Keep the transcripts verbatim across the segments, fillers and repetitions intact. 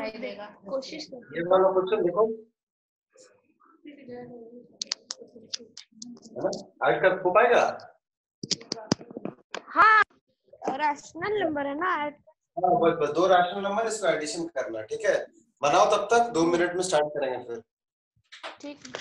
दिखाई देगा। कोशिश करते ये वाला क्वेश्चन देखो, है ना? ऐड कर हो पाएगा? हाँ, रैशनल नंबर है ना। हाँ, बस बस दो रैशनल नंबर, इसको एडिशन करना, ठीक है? बनाओ, तब तक दो मिनट में स्टार्ट करेंगे फिर। ठीक।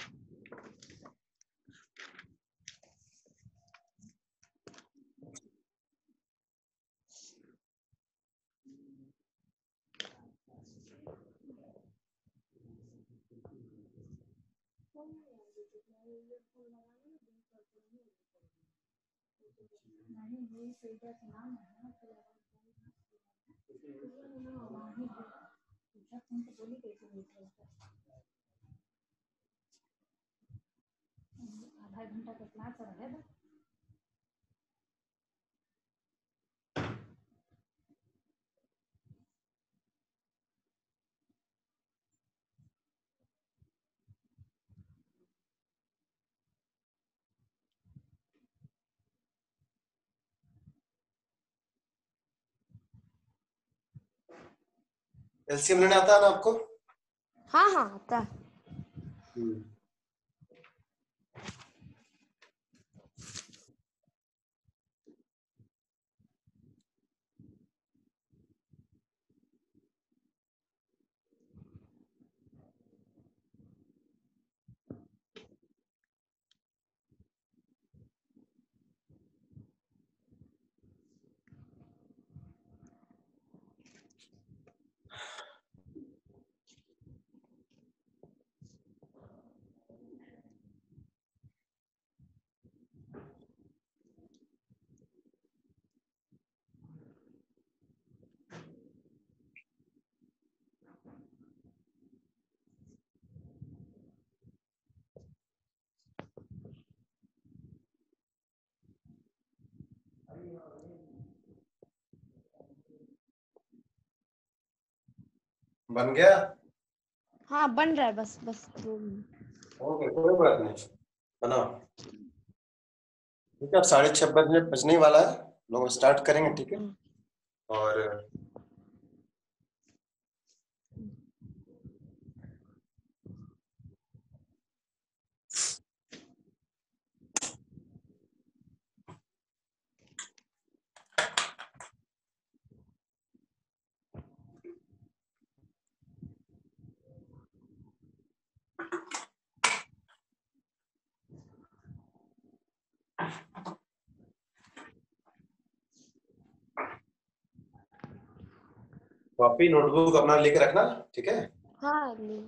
आधा घंटा का क्लास है। एलसीएम लेने आता है ना आपको? हाँ हाँ आता है। हम्म। बन गया? हाँ बन रहा है, बस बस दो मिनट। ओके, कोई बात नहीं, बनाओ। ठीक है, अब साढ़े छह बजने बजने वाला है, लोग स्टार्ट करेंगे, ठीक है? और कॉपी नोटबुक अपना लेके रखना, ठीक है? हाँ ले।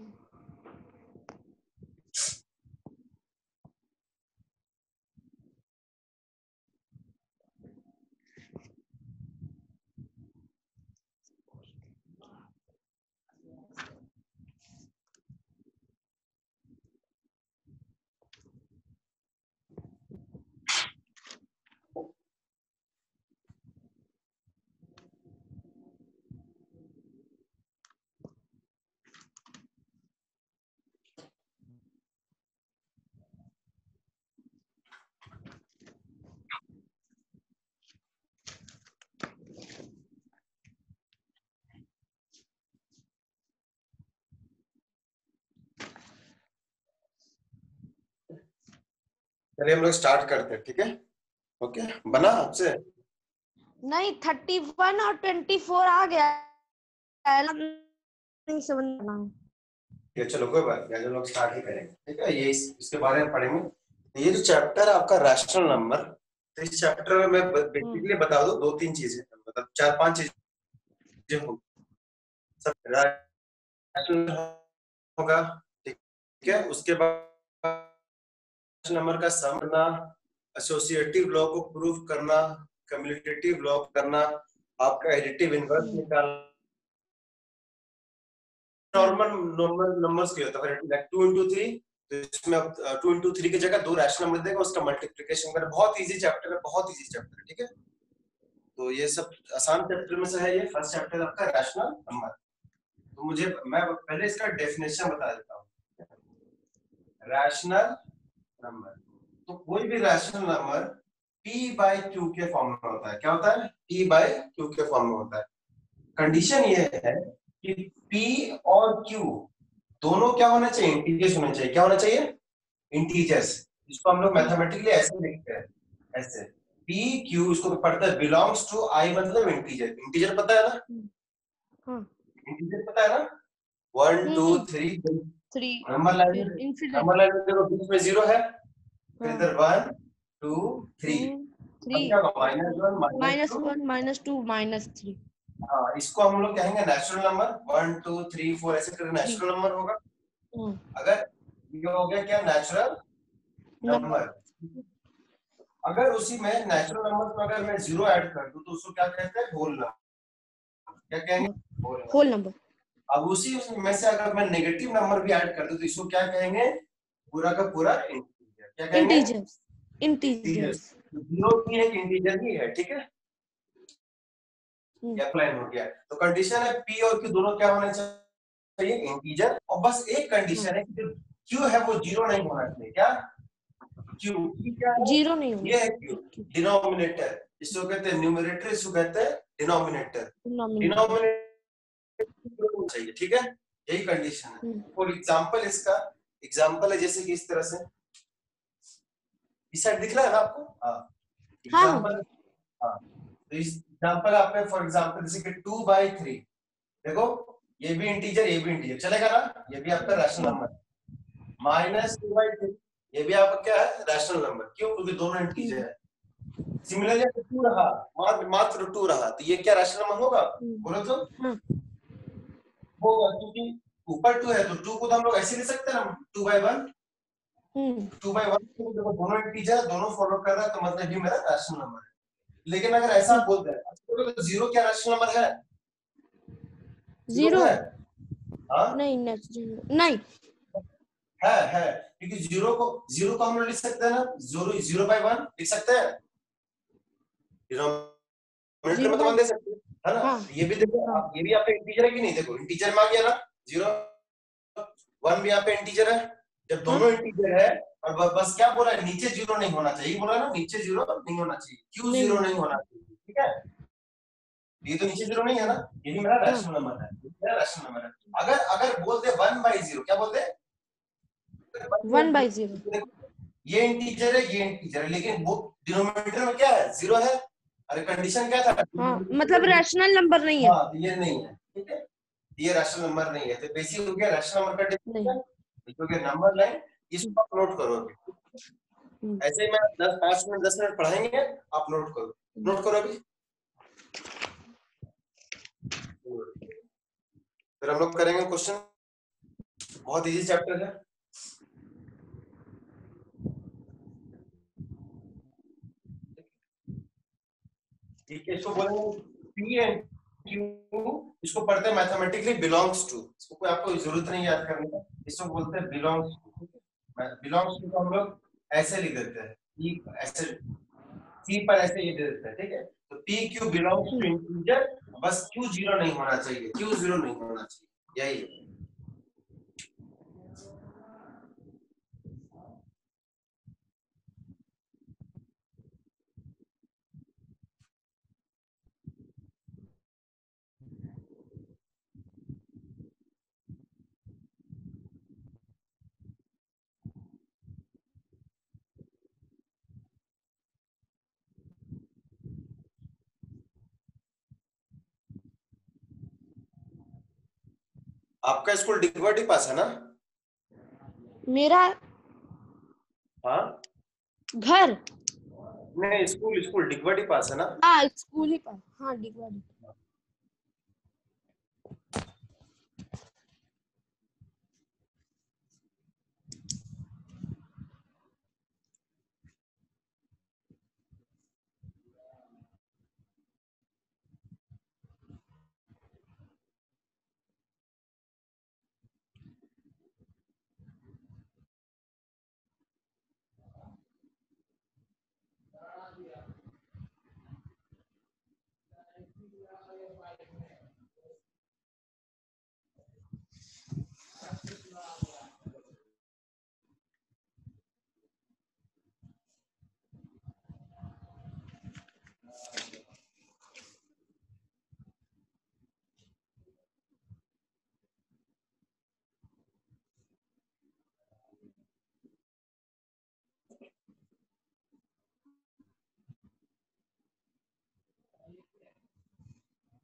चलिए हम लोग स्टार्ट करते हैं, ठीक है? ओके, बना आपसे? नहीं, थर्टी वन और ट्वेंटी फोर आ गया है ना, नहीं समझ में आना। ये चलो कोई बात नहीं, हम लोग स्टार्ट ही करेंगे, ठीक है? ये इस, इसके बारे में पढ़ेंगे। ये जो चैप्टर है आपका रैशनल नंबर, तो इस चैप्टर में मैं बेसिकली बता दूं, दो तीन चीजें, मतलब चार पांच चीजें होंगी। सब रैशनल होगा, ठीक है? उसके बाद नंबर का सम करना, एसोसिएटिव लॉ को प्रूव करना, कम्युटेटिव लॉ करना, आपका एडिटिव इनवर्स निकालना, नॉर्मल नॉर्मल नंबर्स के होता है लाइक टू इंटू थ्री, तो इसमें अब टू इंटू थ्री की जगह दो रैशनल नंबर देगा, उसका मल्टीप्लिकेशन करना। बहुत इजी चैप्टर है, बहुत इजी चैप्टर है, ठीक है? तो ये सब आसान चैप्टर में से है। ये फर्स्ट चैप्टर आपका रैशनल नंबर। तो मुझे मैं पहले इसका डेफिनेशन बता देता हूँ। रैशनल नंबर, तो कोई भी rational number p by q के फॉर्म में होता है। क्या होता है? p बाय q के फॉर्म में होता है। कंडीशन ये है कि P और Q दोनों क्या होना चाहिए, इंटीजर्स होने चाहिए। क्या होना चाहिए, इंटीजर्स। इसको हम लोग मैथमेटिकली ऐसे लिखते हैं, ऐसे P Q, इसको पढ़ते हैं बिलोंग्स टू I, मतलब इंटीजर। इंटीजर पता है ना, हाँ इंटीजर पता है ना, one two three three number line में, इन्फिनिट नंबर लाइन में देखो बीच में जीरो है, फिर हाँ इधर वन टू थ्री, थ्री क्या होगा, minus one minus minus two. One minus two minus three. हाँ, इसको हम लोग कहेंगे natural number, one two three four ऐसे करके नेचुरल नंबर होगा। अगर ये हो गया क्या, नेचुरल नंबर। अगर उसी में नेचुरल नंबर में अगर मैं जीरो ऐड कर दूं तो उसको क्या कहते हैं, होल नंबर। क्या कहेंगे, होल नंबर। अब उसी में से अगर मैं नेगेटिव नंबर भी ऐड कर दूं तो इसको क्या कहेंगे, पूरा का पूरा इंटीजर। क्या कहेंगे, इंटीजर्स इंटीजर्स। जीरो भी एक इंटीजर ही है, ठीक है। ये अप्लाई हो गया, तो कंडीशन है P और Q दोनों क्या होने चाहिए, इंटीजर। और बस एक कंडीशन है कि जो Q है वो जीरो नहीं होना चाहिए। क्या, Q क्या है, जीरो नहीं होना, ये है Q, डिनोमिनेटर। इसको कहते हैं न्यूमरेटर, इसको कहते हैं डिनोमिनेटर। डिनोमिनेटर चाहिए, ठीक है, यही कंडीशन है। फॉर एग्जांपल, इसका एग्जांपल है जैसे कि इस तरह से, इस साइड दिख रहा है ना आपको, हाँ एग्जांपल, हाँ तो इस एग्जांपल आपने फॉर एग्जांपल जैसे कि टू बाई थ्री, देखो ये भी इंटीजर ये भी इंटीजर चलेगा ना, ये भी आपका rational number. Minus two by three, ये भी आपका क्या है, रैशनल नंबर। क्यों, क्योंकि दोनों इंटीजर है। सिमिलरली टू रहा, मात्र मात्र टू रहा, तो ये क्या रैशनल नंबर होगा, बोलो तो होगा, क्योंकि ऊपर टू है तो टू को तो हम लोग ऐसे लिख सकते हैं ना, two by one. Two by one, देखो दोनों इंटीजर, दोनों फॉलो कर रहा है, तो मतलब ये मेरा रैशनल नंबर है। लेकिन अगर ऐसा आप बोलते हैं तो जीरो क्या रैशनल नंबर है, जीरो है, हाँ नहीं नहीं है है क्योंकि जीरो को जीरो को हम लोग लिख सकते हैं ना, जीरो जीरो बाई वन लिख सकते हैं, डिनोमिनेटर में तो वन दे सकते हैं, है ना। हाँ, ये भी देखो, हाँ, आप ये भी आपका इंटीजर है कि नहीं, देखो इंटीजर में आ गया ना, जीरो वन भी यहाँ पे इंटीजर है। जब दोनों इंटीजर है और ब- बस क्या बोला है, नीचे जीरो नहीं होना चाहिए, बोला ना नीचे जीरो नहीं होना चाहिए, क्यों जीरो नहीं होना चाहिए, ठीक है। ये तो नीचे जीरो नहीं है ना, ये भी मेरा रैशनल नंबर है, मेरा रैशनल नंबर है। अगर अगर बोल दे वन बाई जीरो, क्या बोल दे, वन बाई जीरो। ये इंटीजर है ये इंटीजर है, लेकिन वो डिनोमिनेटर में क्या है, जीरो है। अरे कंडीशन क्या था, हाँ मतलब रैशनल नंबर नहीं है। हाँ तो ये नहीं है, ठीक है, ये रैशनल नंबर नहीं है, तो बेसिक हो गया रैशनल नंबर का डेफिनेशन, हो गया नंबर लाइन। इसको आप नोट करो अभी, ऐसे ही मैं दस पांच मिनट दस मिनट पढ़ाएंगे, आप नोट करो, नोट करो अभी। फिर हम लोग करेंगे क्वेश्चन, बहुत इजी चैप्टर है। ठीक है, इसको बोलेंगे पी एंड क्यू, इसको पढ़ते हैं मैथमेटिकली बिलोंग्स टू, इसको कोई आपको जरूरत नहीं याद करने का, इसको बोलते हैं बिलोंग्स टू। बिलोंग्स टू को हम लोग ऐसे लिख देते हैं, ई ऐसे, सी पर ऐसे ये दे देते हैं, ठीक है। तो P Q belongs to integer, बस क्यू जीरो नहीं होना चाहिए, क्यू जीरो नहीं होना चाहिए, यही है। आपका स्कूल डिगवाटी पास है ना? मेरा हाँ घर, नहीं, स्कूल स्कूल डिगवाटी पास है ना? हाँ स्कूल ही पर, हाँ डिगवाड़ी।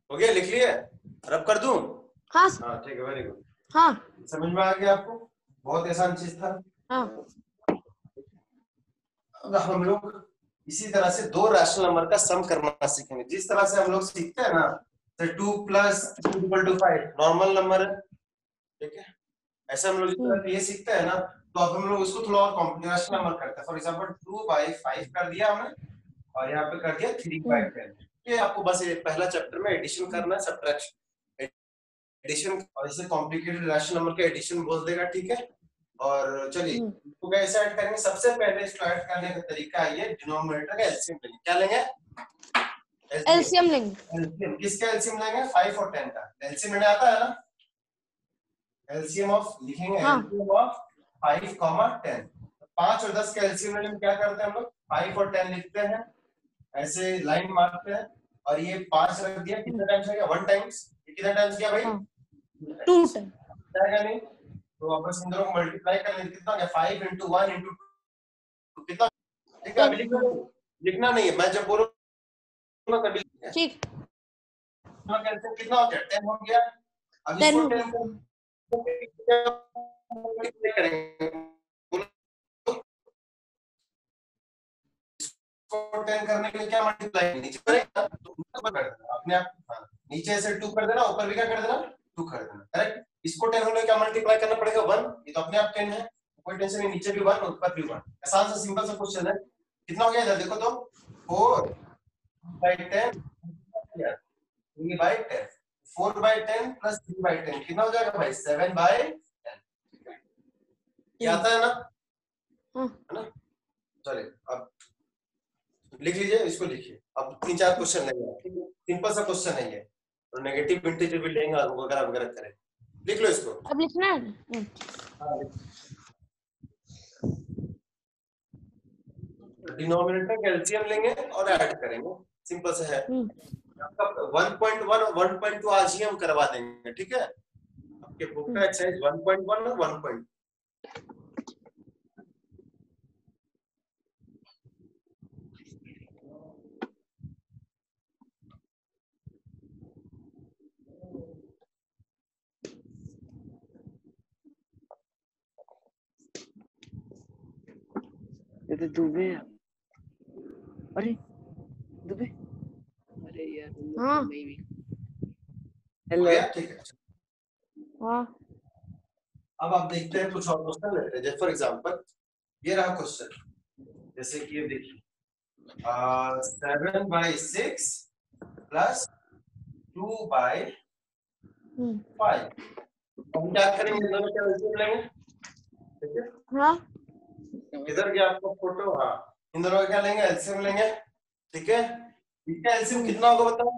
हो गया, लिख लिए? रब कर दूं? हाँ हाँ ठीक है, वेरी गुड। हाँ समझ में आ गया आपको? बहुत आसान चीज था। हाँ। अब हम लोग इसी तरह से दो रैशनल नंबर का सम करना सीखेंगे। जिस तरह से हम लोग सीखते हैं ना, two plus three equal to five normal number है, ठीक है? ऐसे हम लोग जिस तरह से ये सीखते हैं ना, तो अब हम लोग उसको थोड़ा और कॉम्प्लिकेशन नंबर करते हैं। For example two by five कर दिया हमने और यहाँ पे कर दिया थ्री बाई टेन। ये आपको बस ये पहला चैप्टर में एडिशन करना है, सब्ट्रैक्शन, एडिशन, और इसे कॉम्प्लिकेटेड रैशनल नंबर का एडिशन बोल देगा, ठीक है? और चलिए तो कैसे ऐड करेंगे? सबसे पहले इसको ऐड करने का तरीका है ये, डिनोमिनेटर का एलसीएम लेंगे। क्या लेंगे? एलसीएम लेंगे। एलसीएम किसका एलसीएम लेंगे? फाइव और टेन का एलसीएम लेने आता है ना? एलसीएम ऑफ लिखेंगे, हाँ। LCM of five comma ten. पांच और दस का एलसीएम लेने में क्या करते हैं हम लोग? फाइव और टेन लिखते हैं, ऐसे लाइन मारते हैं, और ये पांच रख दिया, कितने टाइम्स हो गया? One times. कितने टाइम्स किया भाई? टू टाइम जाएगा नहीं, तो आपस इन दोनों को मल्टीप्लाई कर लेंगे। कितना हो गया? Five into one into two, कितना? ठीक है, अभी लिखना लिखना नहीं है, मैं जब बोलूंगा तभी लिखना। ठीक। कैलकुलेट कितना हो गया? टेन हो गया। अब इसको टेन को मल्टीप्लाई करेंगे, इसको टेन करने के लिए क्या मल्टीप्लाई नीचे करेगा तो ऊपर कर देना अपने आप। हाँ, नीचे से टू कर देना, ऊपर भी क्या कर देना? टू कर देना, करेक्ट? इसको टेन होने क्या मल्टीप्लाई करना पड़ेगा? वन। ये तो अपने आप टेन है, कोई टेंशन नहीं, नीचे भी वन ऊपर भी वन। आसान सा सिंपल सा क्वेश्चन है। कितना हो गया इधर देखो तो? Four by ten three by ten, four by ten plus three by ten कितना हो जाएगा भाई? Seven by ten. ये आता है ना? है ना? चलिए अब लिख लीजिए, इसको लिखिए। अब तीन चार क्वेश्चन लेंगे, ठीक है? सिंपल सा क्वेश्चन है ये, और नेगेटिव इंटीजर भी लेंगे और वगैरह वगैरह करें। लिख लो इसको। अब लिखना है। हाँ, डिनोमिनेटर का एलसीएम लेंगे और ऐड करेंगे, सिंपल से है। आपका वन पॉइंट वन और वन पॉइंट टू आज ही हम करवा देंगे, ठीक है? आपके बुक का एक्सरसाइज वन पॉइंट वन और वन पॉइंट ये तो दुबे है। अरे दुबे, अरे यार हाँ। नहीं भी। हो हेलो। गया, ठीक है? हाँ। अब आप देखते हैं कुछ और क्वेश्चन लेते हैं। जैसे फॉर एग्जांपल ये रहा क्वेश्चन, जैसे कि ये देखिए, seven by six plus two by five. हम क्या करेंगे? इन दोनों का एलसीएम लेंगे, ठीक है? हाँ। इधर क्या आपको फोटो? हाँ, इन दोनों का क्या लेंगे? एलसीएम लेंगे, ठीक है? इसका एलसीएम कितना होगा बताओ?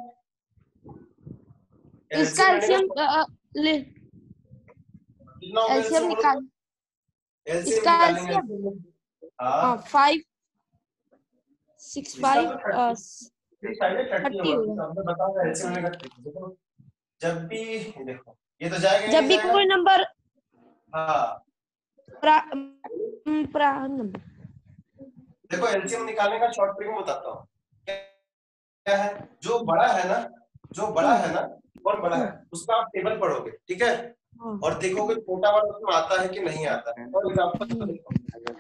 इसका एलसीएम ले, कितना होगा एलसीएम एलसीएम? निकाल। एलसीएम इसका निकालेंगे। एलसीएम हाँ, फाइव सिक्स फाइव थर्टी होगा। हमने बताया एलसीएम लेगा। देखो जब भी देखो ये तो जाएगा, जब भी कोई नंबर हाँ प्रा, प्रा नंबर। देखो एलसीएम निकालने का शॉर्ट ट्रिक में बताता हूँ। क्या है? जो बड़ा है ना, जो बड़ा है ना, कौन बड़ा है उसका आप टेबल पढ़ोगे, ठीक है? और देखोगे छोटा वाला उसमें आता है कि नहीं आता है। फॉर एग्जांपल देखो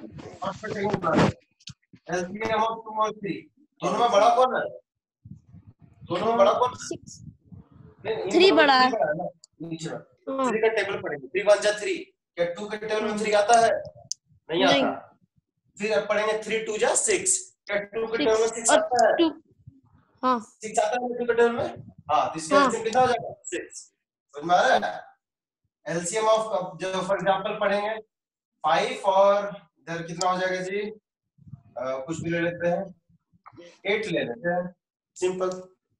एलसीएम ऑफ टू और थ्री, दोनों में बड़ा कौन है? दोनों में बड़ा कौन है? थ्री बड़ा है। नीचे थ्री का टेबल पढ़ेंगे। थ्री वन जा थ्री, क्या टू के टेबल में थ्री आता है? नहीं आता। फिर अब पढ़ेंगे थ्री टू जा सिक्स, क्या टू के टेबल में सिक्स आता है? हाँ सिक्स आता है टू के टेबल में। हाँ, तो इसका एलसीएम कितना हो जाएगा? सिक्स। समझ में आ रहा है? एलसीएम ऑफ जो फॉर एग्जांपल पढ़ेंगे फाइव और इधर कितना हो जाएगा जी? आ, कुछ भी ले लेते हैं, एट ले लेते हैं, सिंपल।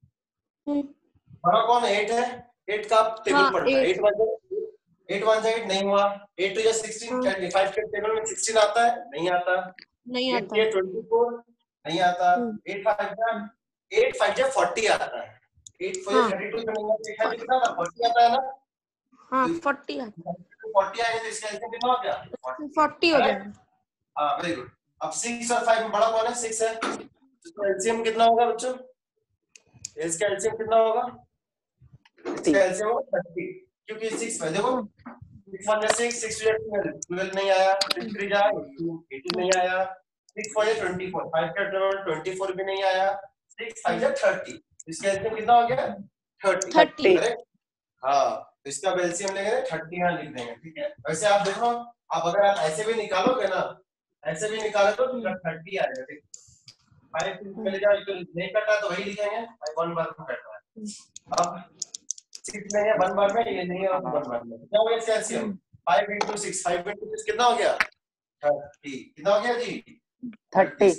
बड़ा कौन है? एट है। एट का आप टेबल हाँ, पढ़ना है। Eight one eight one eight नहीं हुआ। एट टू या सिक्सटीन, क्या फाइव के टेबल में सिक्सटीन आता है? नहीं आता। नहीं आता। एट ट्वेंटी फोर नहीं आता। एट फाइव जा एट फाइव जा फोर्टी आता है। एट फोर थर्टी टू का नहीं आता। एट फाइव कितना आता? फोर्टी आता है ना? हाँ फोर्टी फोर्टी आएगा तो इसका एलसीएम कितना हो गया? फोर्टी हो जाएगा। हाँ वेरी गुड। अब सिक्स और फाइव में बड़ा कौन है? सिक्स है। तो एलसीएम कितना होगा बच्चों? इसका एलसीएम कितना होगा? इसका एलसीएम होगा थर्टी, क्योंकि सिक्स में देखो सिक्स वन जा सिक्स, सिक्स टू जा ट्वेल्व, ट्वेल्व नहीं आया, सिक्स थ्री जा एटीन नहीं आया, सिक्स फोर जा ट्वेंटी फोर, फाइव का ट्वेंटी फोर भी नहीं आया, सिक्स फाइव जा थर्टी, इसका एलसीएम कितना हो गया थर्टी। थर्टी। करेक्ट। हाँ तो इसका एलसीएम लेंगे थर्टी यहाँ लिख देंगे, ठीक है। वैसे आप देखो आप अगर आप ऐसे भी निकालोगे ना, ऐसे भी निकाले तो थर्टी आएगा, ठीक। फाइव पहले जाओ तो नहीं कटा तो वही लिखेंगे, फाइव वन बार में कट रहा है। अब सिक्स नहीं है वन बार में, ये नहीं है वन बार में, क्या हो गया इसका LCM five into six, five into six कितना हो गया थर्टी, कितना हो गया जी थर्टी।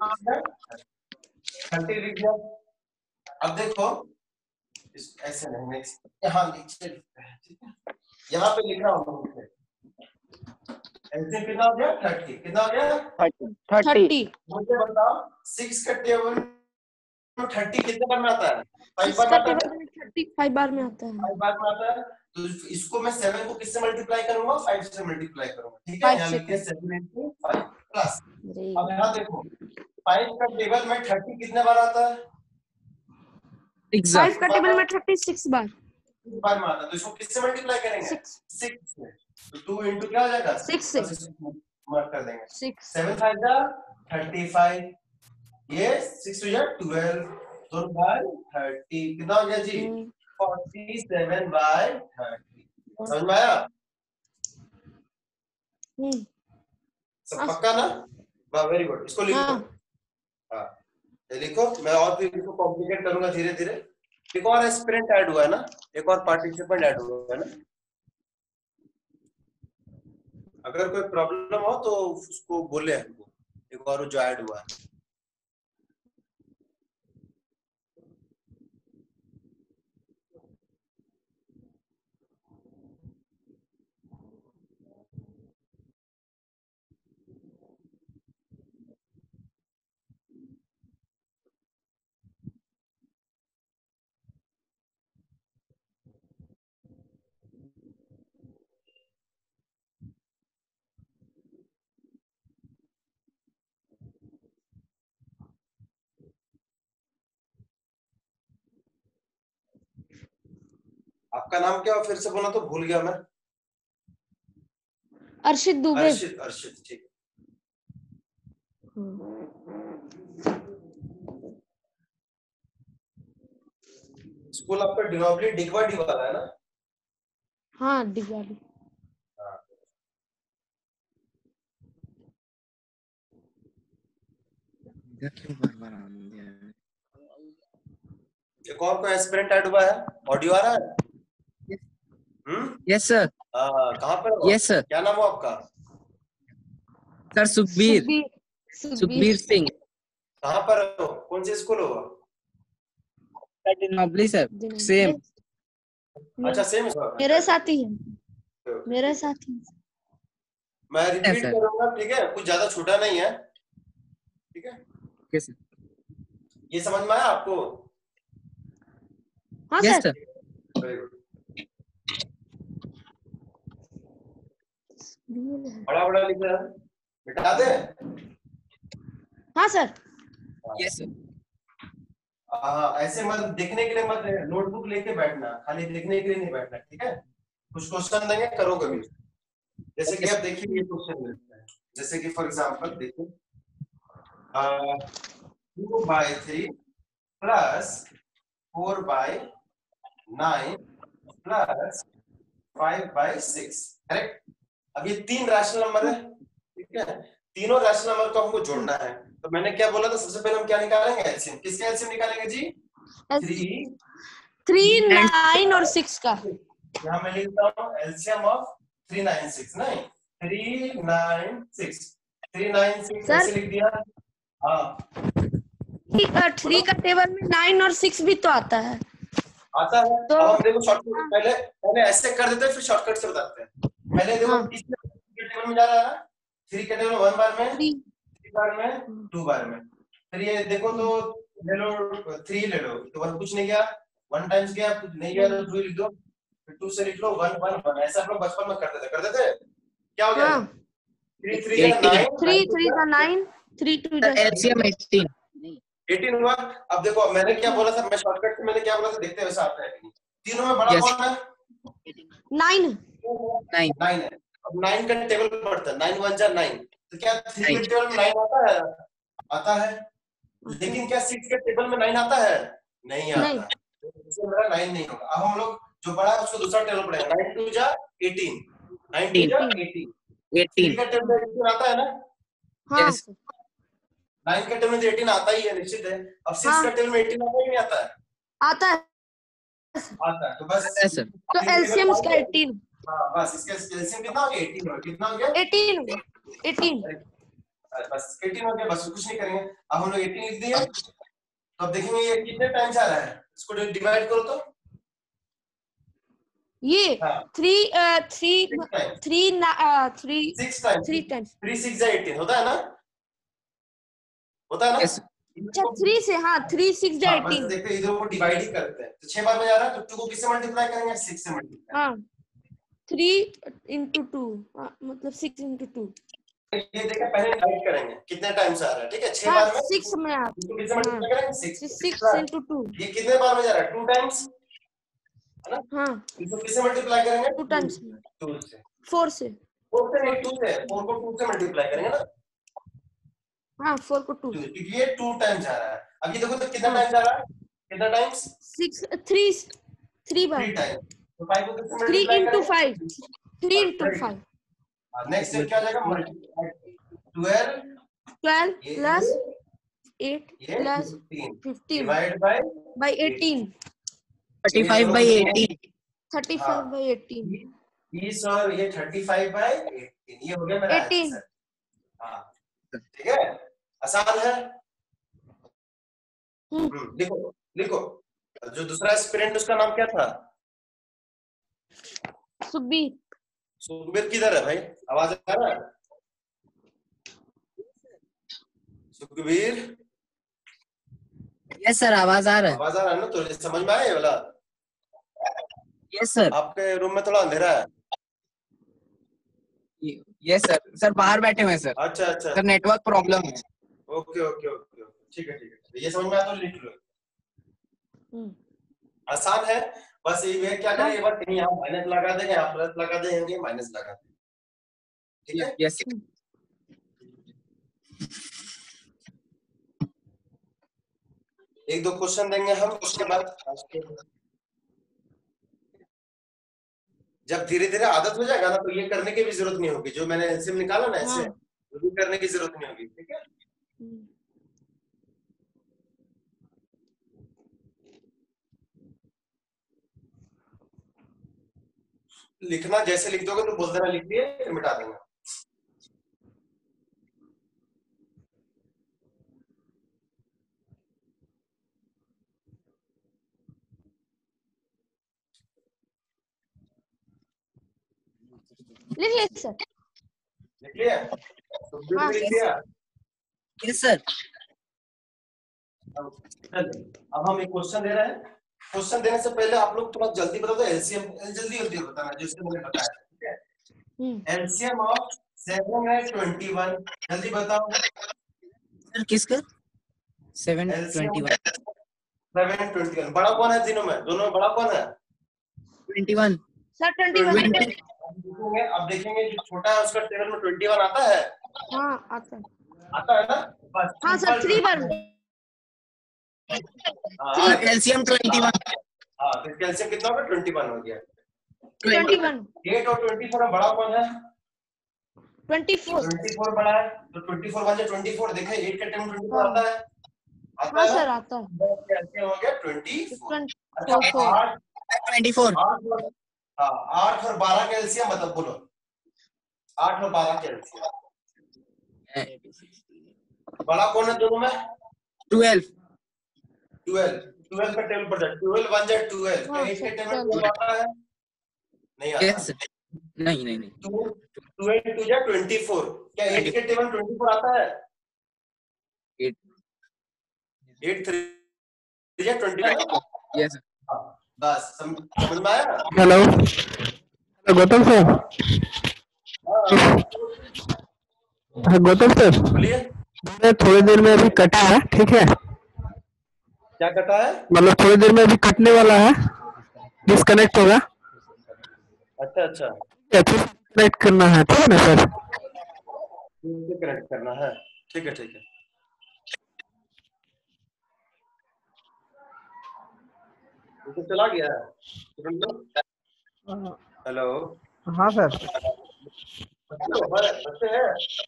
थर्टी लिख दिया। अब देखो इस ऐसे नहीं, नेक्स्ट यहाँ नीचे ठीक है, यहाँ पे लिख रहा हूँ एलसीएम कितना हो गया थर्टी, कितना हो गया थर्टी। मुझे बताओ सिक्स का टेबल में थर्टी कितने बार में आता है, फाइव बार इसका में आता है, टेबल में थर्टी फाइव बार में आता है। फाइव बार में आता है। तो इसको मैं सेवन को किससे मल्टीप्लाई करूंगा, फाइव से मल्टीप्लाई करूंगा, ठीक है। यहाँ लिखिए सेवन into फाइव प्लस, अब यहाँ देखो फाइव का टेबल में थर्टी कितने बार आता है, फाइव का टेबल में थर्टी सिक्स बार बार में आता है। तो इसको किससे मल्टीप्लाई करेंगे, सिक्स सिक्स से। तो टू इंटू क्या हो जाएगा सिक्स से मार्क कर देंगे, सिक्स सेवन फाइव जा थर्टी फाइव, ये सिक्स टू जा ट्वेल्व, तो बाय थर्टी कितना हो गया जी फोर्टी सेवन बाय थर्टी। समझ में आया सब पक्का ना, वाह वेरी गुड। इसको लिखो, हाँ ये लिखो, मैं और भी इसको कॉम्प्लिकेट करूंगा धीरे धीरे। एक और एस्पिरेंट ऐड हुआ है ना, एक और पार्टिसिपेंट ऐड हुआ है ना, अगर कोई प्रॉब्लम हो तो उसको बोले हमको, एक और जो ऐड हुआ है। आपका नाम क्या फिर से बोला तो भूल गया मैं। अर्शित दुबे। अर्शित, अर्शित ठीक है। स्कूल आपका डिनोबली डिगवा डी वाला है ना? हाँ डिगवाली। एक और कोई एस्पिरेंट ऐड हुआ है, ऑडियो आ रहा है? Hmm yes sir. कहाँ पर हो? Yes sir. क्या नाम हो आपका? सर सुखबीर। सुखबीर सुखबीर सिंह। कहाँ पर हो, कौन से स्कूल हो? De Nobili sir same. अच्छा सेम है, मेरे साथ ही है, मेरे साथ ही। मैं रिपीट करूंगा ठीक है, कुछ ज्यादा छोटा नहीं है, ठीक है? Okay sir. ये समझ में आया आपको? हाँ यस सर। Very good. बड़ा बड़ा लिख रहा है, मिटा दे। हाँ सर। Yes sir. हाँ ऐसे मत देखने के लिए मत, नोटबुक लेके बैठना, खाली देखने के लिए नहीं बैठना, ठीक है? कुछ क्वेश्चन देंगे करोगे भी, जैसे कि आप देखिए ये क्वेश्चन मिलता है, जैसे कि फॉर एग्जांपल देखिए two by three plus four by nine plus five by six, correct? अब ये तीन रैशनल नंबर है, ठीक है? तीनों रैशनल नंबर को हमको जोड़ना है, तो मैंने क्या बोला था, सबसे पहले हम क्या निकालेंगे, एलसीएम। किसका एलसीएम निकालेंगे जी? थ्री थ्री नाइन और सिक्स का। यहाँ मैं लिखता हूँ LCM of three nine six, नहीं three nine six, three nine six ऐसे लिख दिया। हाँ थ्री का टेबल में नाइन और सिक्स भी तो आता है, आता है। तो अब हम देखो शॉर्टकट, पहले पहले ऐसे कर देते हैं फिर शॉर्टकट से बताते हैं। पहले देखो हाँ। किस टेबल में जा रहा है, थ्री के टेबल वन बार में, थ्री बार में, टू बार में। फिर ये देखो तो ले लो थ्री ले लो, तो वन कुछ नहीं गया, वन टाइम्स गया कुछ नहीं गया, तो टू लिख दो, फिर टू से लिख लो वन वन वन। ऐसा हम लोग बचपन में करते थे, करते थे। क्या हो गया? थ्री थ्री या नाइन, थ्री थ्री का नाइन, थ्री टू का एलसीएम एटीन एटीन हुआ। अब देखो मैंने क्या बोला था, मैं शॉर्टकट से मैंने क्या बोला था, देखते हैं वैसा आता है कि नहीं। तीनों में बड़ा Yes. कौन है? नाइन नाइन नाइन है। अब नाइन का टेबल पढ़ते हैं, नाइन वन जा नाइन, तो क्या थ्री के Nine. टेबल में नाइन आता है? आता है। लेकिन क्या सिक्स के टेबल में नाइन आता है? नहीं नहीं। आता। तो इससे मेरा नाइन नहीं होगा। अब हम लोग जो बड़ा है उसको दूसरा टेबल पढ़ेंगे। नाइन टू जा एटीन, नाइन टू जा एटीन, थ्री एटीन का टेबल में एटीन आता है ना? हाँ Yes. सर नाइन के टेबल में एटीन आता ही है, निश्चित है। अब सिक्स हाँ। का टेबल में एटीन आता है कि नहीं आता है? आता है आता है। तो बस आता है, सर। तो एलसीएम इसका एटीन। हाँ, बस इसका एलसीएम कितना हो गया? एटीन हो गया। कितना हो गया? एटीन एटीन बस एटीन हो गया, बस कुछ नहीं करेंगे। अब हम लोग एटीन लिख दिए। तो अब देखेंगे ये कितने टाइम्स आ रहा है, इसको डिवाइड करो तो। ये हाँ, three three Six times. Three three six times, three times three six जा एटीन होता है ना? होता है ना? Yes. अच्छा थ्री से हाँ थ्री सिक्स जा हाँ, बस एटीन देखते हैं, इधर को डिवाइड ही करते हैं। तो छह बार में जा रहा है, तो टू को किससे मल्टीप्लाई करेंगे? सिक्स से मल्टीप्लाई। हाँ थ्री इंटू टू मतलब सिक्स इंटू टू। ये देखिए, पहले डिवाइड करेंगे कितने टाइम्स आ रहा है, ठीक है? छह हाँ बार में सिक्स में आ इसको किससे मल्टीप्लाई करेंगे? सिक्स। Six into two. ये कितने बार में जा रहा है? टू टाइम्स, है ना? हाँ इसको किससे मल्टीप्लाई करेंगे? टू टाइम्स टू से। फोर से। फोर से नहीं, टू से। फोर को टू से मल्टीप्लाई करेंगे ना? हाँ फोर को टू। टू, क्योंकि ये टू टाइम्स आ रहा है। अभी देखो तो कितना हाँ। टाइम्स आ रहा है? कितना टाइम्स? सिक्स थ्री थ्री बार थ्री टाइम्स। तो फाइव को किससे थ्री मल्टीप्लाई इंटू करेंगे? Five three into five next step क्या आ जाएगा? मल्टीप्लाई ट्वेल्व, ट्वेल्व ये प्लस एट ये plus fifteen fifteen divide by by eighteen thirty five by eighteen thirty हाँ। फाइव बाई एटीन बीस और ये थर्टी फाइव बाय एटीन, ये हो गया मेरा एटीन। आंसर। हाँ, ठीक है, आसान है। हम्म, लिखो लिखो। जो दूसरा एस्पिरेंट उसका नाम क्या था? सुखबीर। सुखबीर किधर है भाई? आवाज आ रहा है? सुखबीर, यस सर आवाज आ रहा है। आवाज आ रहा है ना? तो ये समझ में आया ये वाला? यस सर आपके रूम में थोड़ा अंधेरा है। यस सर सर बाहर बैठे हुए हैं सर। अच्छा अच्छा, सर नेटवर्क प्रॉब्लम है। ओके ओके ओके ओके, ठीक है ठीक है, ये समझ में आया तो लिख लो। आसान है, बस ये है क्या करें, एक बार कहीं यहाँ माइनस लगा देंगे, यहाँ प्लस लगा देंगे, माइनस लगा देंगे, ठीक है? यस एक दो क्वेश्चन देंगे हम, उसके बाद जब धीरे धीरे आदत हो जाएगा ना, तो ये करने की भी जरूरत नहीं होगी। जो मैंने एलसीएम निकाला ना ऐसे, वो भी करने की जरूरत नहीं होगी, ठीक है? लिखना जैसे लिख दोगे तो बोल देना लिख दिए, फिर मिटा देंगे। लिख ले सर। लिख लिया? तो बिल हाँ, लिख दिया? Yes sir. अब हम एक क्वेश्चन दे रहे हैं। क्वेश्चन देने से पहले आप लोग थोड़ा जल्दी बता दो एलसीएम, जल्दी जल्दी बताना जिससे मैंने बताया, ठीक है? एलसीएम ऑफ सेवन है ट्वेंटी वन, जल्दी बताओ। सर किसका? Seven twenty one. Seven twenty one बड़ा कौन है? तीनों में, दोनों में बड़ा कौन है? Twenty one sir twenty one. देखेंगे, अब देखेंगे जो छोटा है उसका टेबल में ट्वेंटी वन आता है? हाँ आता है। आता है ना? बस हाँ सर थ्री बार। हाँ, एलसीएम ट्वेंटी वन। हाँ, तो इसका एलसीएम कितना होगा? ट्वेंटी वन हो गया। Twenty one. एट और ट्वेंटी फोर में बड़ा कौन है? Twenty four. ट्वेंटी फोर बड़ा है, तो ट्वेंटी फोर बजे ट्वेंटी फोर देखें, एट के टाइम ट्वेंटी फोर आता है? आता हाँ है सर आता है। एलसीएम हो गया ट्वेंटी फोर। Twenty four. आठ ट्वेंटी फोर। हाँ, आठ और बारह का एलसीएम मतलब बोलो, आठ और बारह का एलसीएम बड़ा कौन है दोनों में? ट्वेल्व। ट्वेल्व। ट्वेल्व का टेबल पर जाए, ट्वेल्व वन जाए ट्वेल्व, क्या एट के टेबल पर आता है? नहीं आता। यस नहीं नहीं नहीं। ट्वेल्व टू जाए ट्वेंटी फोर, क्या एट के टेबल ट्वेंटी फोर आता है? एट एट थ्री जाए ट्वेंटी वन। यस बस समझ में आया? Hello hello Gautam sir. हाँ गौतम सर, बोलिए। मैंने थोड़ी देर में अभी कटा है, ठीक है? क्या कटा है? मतलब थोड़ी देर में अभी कटने वाला है। डिस्कनेक्ट होगा। अच्छा अच्छा, अच्छे से कनेक्ट करना है, ठीक है ना सर? कनेक्ट करना है, ठीक है ठीक है। तो चला गया है। हेलो, हाँ सर। बच्चे हैं?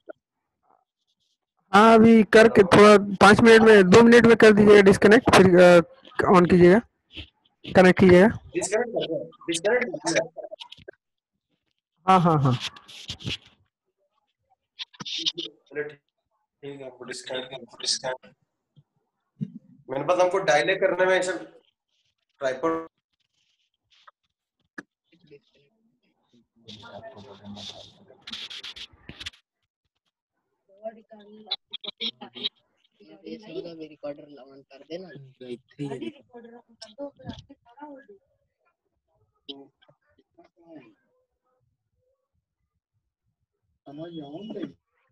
हाँ अभी करके थोड़ा पाँच मिनट में, दो मिनट में कर दीजिएगा डिस्कनेक्ट, फिर ऑन कीजिएगा, कनेक्ट कीजिएगा। डिस्कनेक्ट कर दिया, डिस्कनेक्ट कर दिया। हाँ हाँ हाँ। चलो ठीक है, आपको डिस्कनेक्ट, मेरे पास हमको डायले करने में ऐसा ट्राइपॉड। रिकॉर्डर ऑन कर देना। रिकॉर्डर ऑन कर दो, फिर आपके सारा हो जाएगा। समझ जाऊँ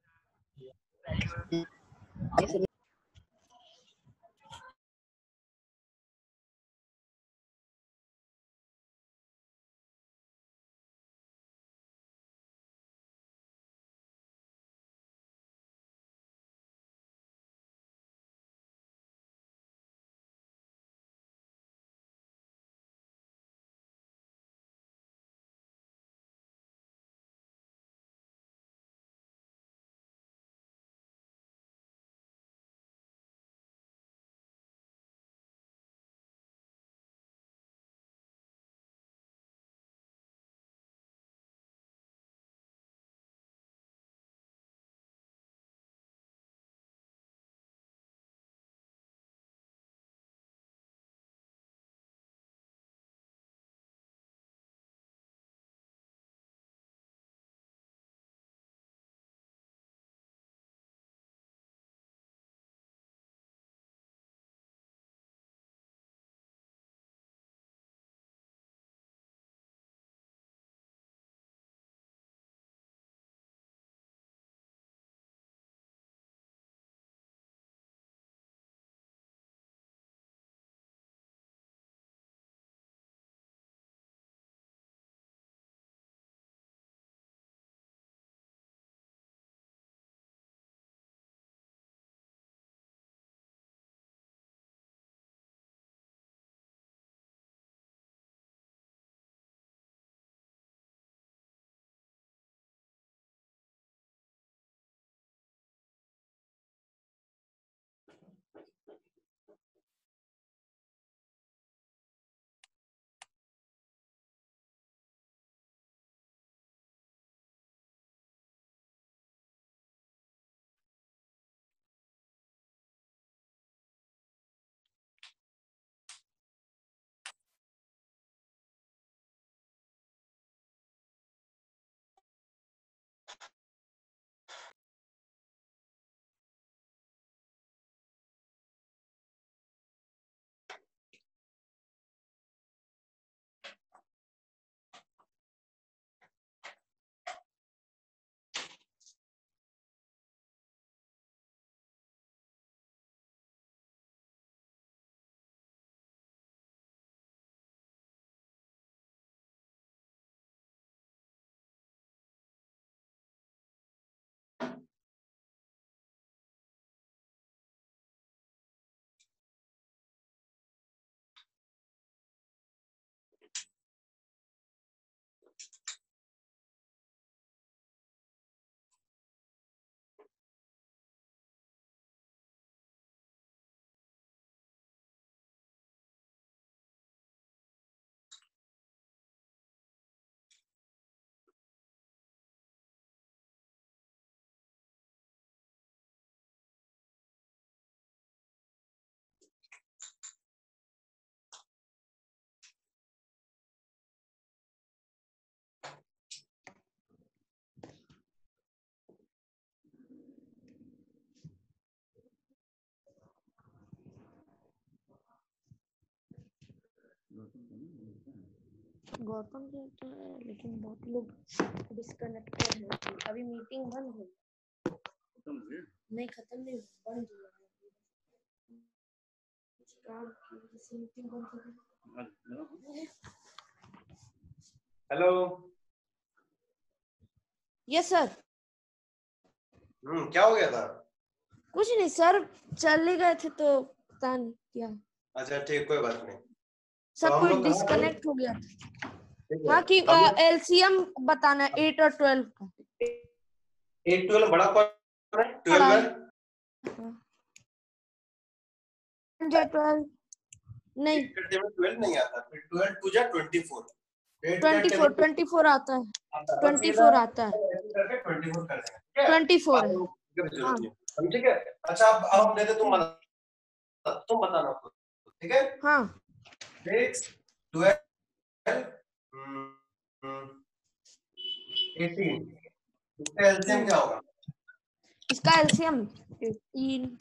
गौतम जी तो है, लेकिन बहुत लोग डिस्कनेक्टेड हैं। अभी मीटिंग बंद हो नहीं, खत्म नहीं, बंद हुआ है। काम की मीटिंग बंद हो गई। हेलो। Yes sir. हम्म क्या हो गया था? कुछ नहीं सर, चले गए थे तो पता नहीं क्या। अच्छा ठीक, कोई बात नहीं। सर तो हम कोई लोग कहाँ थे? डिस्कनेक्ट हो गया था। ठीक है, हाँ कि हम लोग एलसीएम बताना है एट और ट्वेल्व का। एट ट्वेल्व बड़ा कौन है? ट्वेल्व बड़ा है? ट्वेल्व नहीं, एट का टेबल ट्वेल्व नहीं आता, फिर ट्वेल्व टू जा ट्वेंटी फोर। एट का twenty four table twenty four आता है, आता है, बस ट्वेंटी सीधा फोर आता है, ऐसे करके ट्वेंटी फोर कर देंगे, ठीक है? ट्वेंटी फोर है। आगे की जरूरत हाँ नहीं है। हम ठीक है। अच्छा अब अब हम देते, तुम बता, तुम बताना खुद, ठीक है? हाँ। सिक्स ट्वेल्व एटीन, इसका एलसीएम क्या होगा? इसका एलसीएम एटीन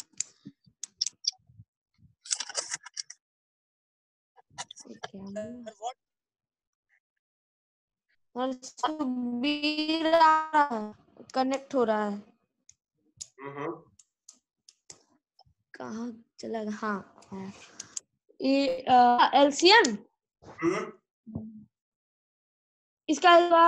कनेक्ट हो रहा है। हम्म कहाँ चला गया? हाँ ये एलसीएम हम्म इसका होगा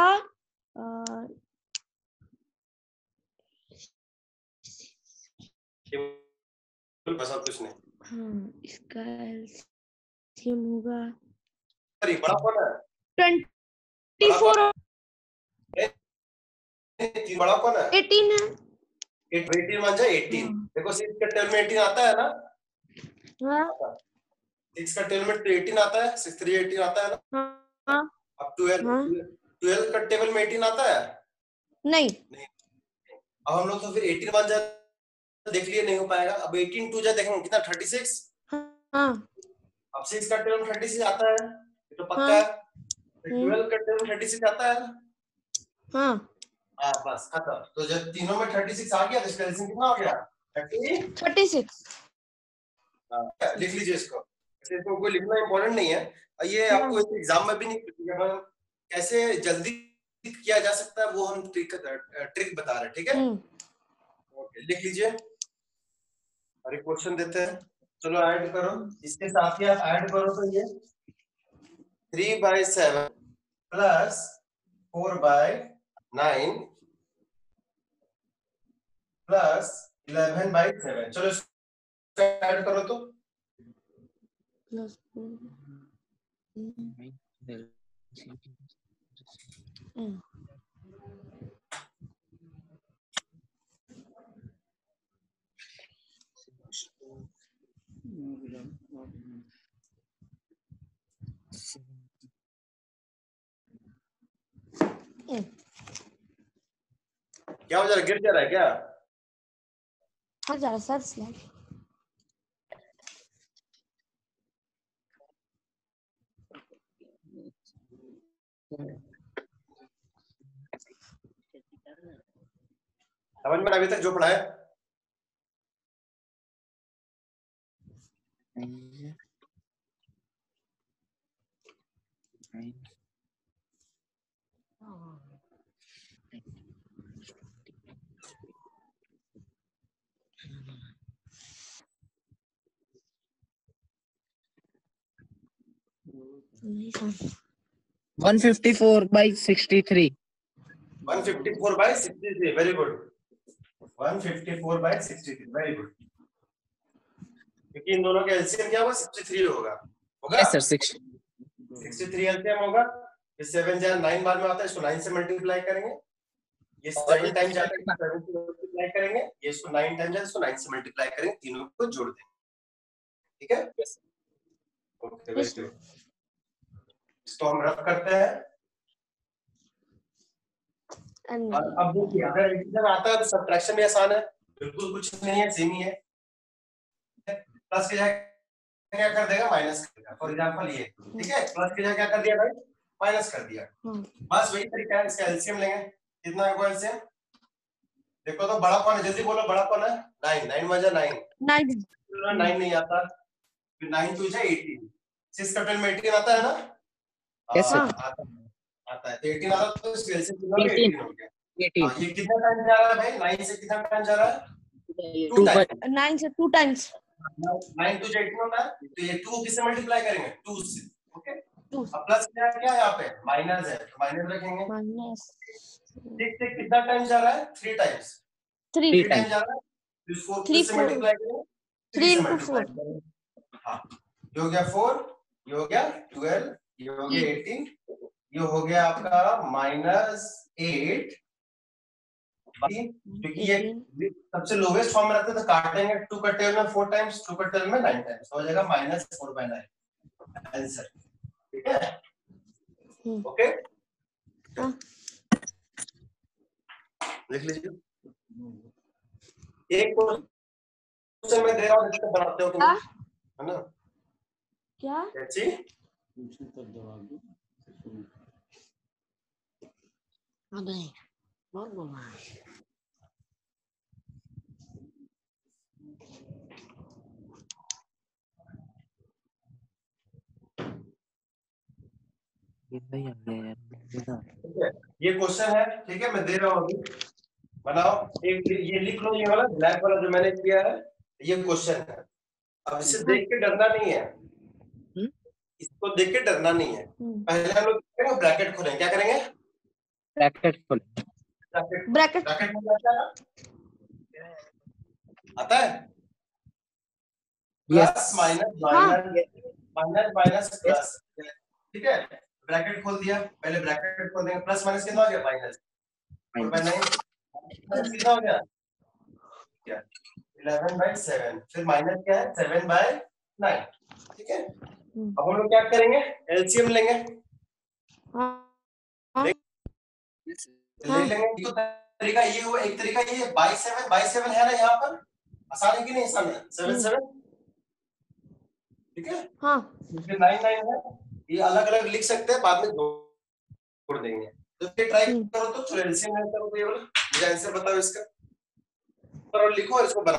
बस और कुछ नहीं। हाँ, इसका एलसीएम होगा अरे बड़ा कौन है? ट्वेंटी फोर, तीन बड़ा कौन है? एटीन है। एटीन मान जाए एटीन। देखो सिक्स का टेल में एटीन आता है ना? हाँ सिक्स का टेल में एटीन आता है, सिक्स थ्री एटीन आता है ना? हाँ अब ट्वेल्व हाँ ट्वेल्व का टेबल में एटीन आता है? नहीं नहीं। अब हम लोग तो फिर एटीन मान जाए, देख लिए नहीं हो पाएगा। अब एटीन टू जा देखेंगे कितना, थर्टी सिक्स। हाँ अब सिक्स का टेबल में थर्टी सिक्स आता है, ये तो पक्का हाँ है। ट्वेल्व का टेबल में थर्टी सिक्स आता है। हाँ हाँ बस खत्म। तो जब तीनों में थर्टी सिक्स आ गया तो इसका एलसीएम कितना हो गया? थर्टी। Thirty six. लिख लीजिए इसको, इसको कोई लिखना इंपॉर्टेंट नहीं है, ये आपको एग्जाम में भी नहीं पूछेगा। कैसे जल्दी किया जा सकता है वो हम ट्रिक ट्रिक बता रहे हैं, ठीक है? ओके लिख लीजिए और एक क्वेश्चन देते हैं। चलो ऐड करो, इसके साथ ही आप ऐड करो तो ये three by seven plus four by nine plus eleven by seven. चलो इसको ऐड करो तो प्लस क्या हो जा रहा है? गिर जा रहा है क्या? हाँ जा रहा सर स्लाइड। समझ में अभी तक जो पढ़ा है? one fifty-four by sixty-three. one fifty-four by sixty-three, very good. one fifty-four by sixty-three, very good. क्योंकि इन दोनों का एलसीएम क्या होगा? तिरेसठ होगा। होगा? Yes sir, six. तिरेसठ एलसीएम होगा। फिर सेवन जा नाइन बाद में आता है, इसको नाइन से मल्टीप्लाई करेंगे। ये सेवन टाइम जाता है, सेवन से मल्टीप्लाई करेंगे। ये इसको नाइन टाइम जाता है, इसको नाइन से मल्टीप्लाई करेंगे, तीनों को जोड़ देंगे। ठीक है? Okay very good. इसको हम रफ करते हैं। अब देखिए अगर एडिशन आता है तो सब्ट्रैक्शन भी आसान है, बिल्कुल कुछ नहीं है, सेम ही है। प्लस की जगह क्या कर देगा? माइनस कर देगा। फॉर एग्जांपल ये, ठीक है? प्लस की जगह क्या कर दिया भाई? माइनस कर दिया। बस वही तरीका है, इसका एलसीएम लेंगे। कितना है एलसीएम? देखो तो बड़ा कौन है? जल्दी बोलो, बड़ा कौन है? नाइन। नाइन मजा नाइन। नाइन नाइन नहीं आता, फिर नाइन टू जा एटीन। सिक्स का टेन में एटीन आता है ना? Yes sir. आता है, आता है। तो एटीन आता है तो इसका एलसीएम कितना हो गया? eighteen. एटीन हो गया। eighteen. हाँ, ये कितना टाइम जा रहा है भाई? नाइन से कितना टाइम जा रहा है? Two by नाइन से two times nine two eighteen होता है, तो ये टू किससे मल्टीप्लाई करेंगे? टू से। ओके, अब प्लस क्या क्या है यहाँ पे माइनस है तो माइनस रखेंगे माइनस ठीक ठीक कितना टाइम जा रहा है three times three three time जा रहा है इसको थ्री किससे फोर मल्टीप्लाई करें थ्री से इंटू मल्टीप्लाई फोर करें हाँ ये हो गया फोर ये हो गया ट्वेल्व ये हो गया एटीन ये हो गया आपका माइनस एट क्योंकि ये सबसे लोवेस्ट फॉर्म में रहता है तो काटेंगे टू का टेबल में फोर टाइम्स टू का टेबल में नाइन टाइम्स हो जाएगा minus four by nine answer ठीक है ओके लिख लीजिए एक क्वेश्चन मैं दे रहा हूँ इसको बनाते हो तुम है ना क्या कैची अबे बहुत बोला ये क्वेश्चन है ठीक है मैं दे रहा हूँ अभी बनाओ एक ये लिख लो ये वाला ब्लैक वाला जो मैंने किया है ये क्वेश्चन है अब इसे देख के डरना नहीं है इसको देख के डरना नहीं है पहले हम लोग करेंगे ब्रैकेट खोलेंगे क्या करेंगे ब्रैकेट खोल ब्रैकेट ब्रैकेट खोलना आता है plus minus minus minus minus plus ठीक है ब्रैकेट खोल दिया पहले ब्रैकेट खोल देंगे प्लस माइनस कितना हो गया माइनस फोर बाय नाइन कितना हो गया क्या इलेवन बाय सेवन फिर माइनस क्या है सेवन बाय नाइन ठीक है अब हम लोग क्या करेंगे एलसीएम लेंगे ले लेंगे तो तरीका ये हुआ एक तरीका ये बाई सेवन बाई सेवन है ना यहाँ पर आसान है कि नहीं आसान है सेवन सेवन ठीक है हाँ फिर नाइन नाइन है ये अलग अलग लिख सकते हैं बाद में जोड़ देंगे तो फिर ट्राई करो तो चलो एलसीएम में करो तो ये वाला मुझे आंसर बताओ इसका और लिखो और इसको बनाओ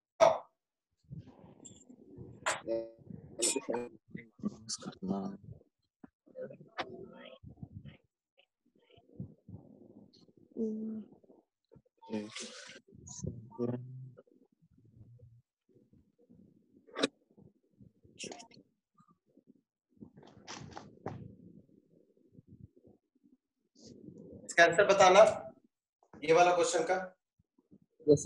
इसका आंसर बताना ये वाला क्वेश्चन का यस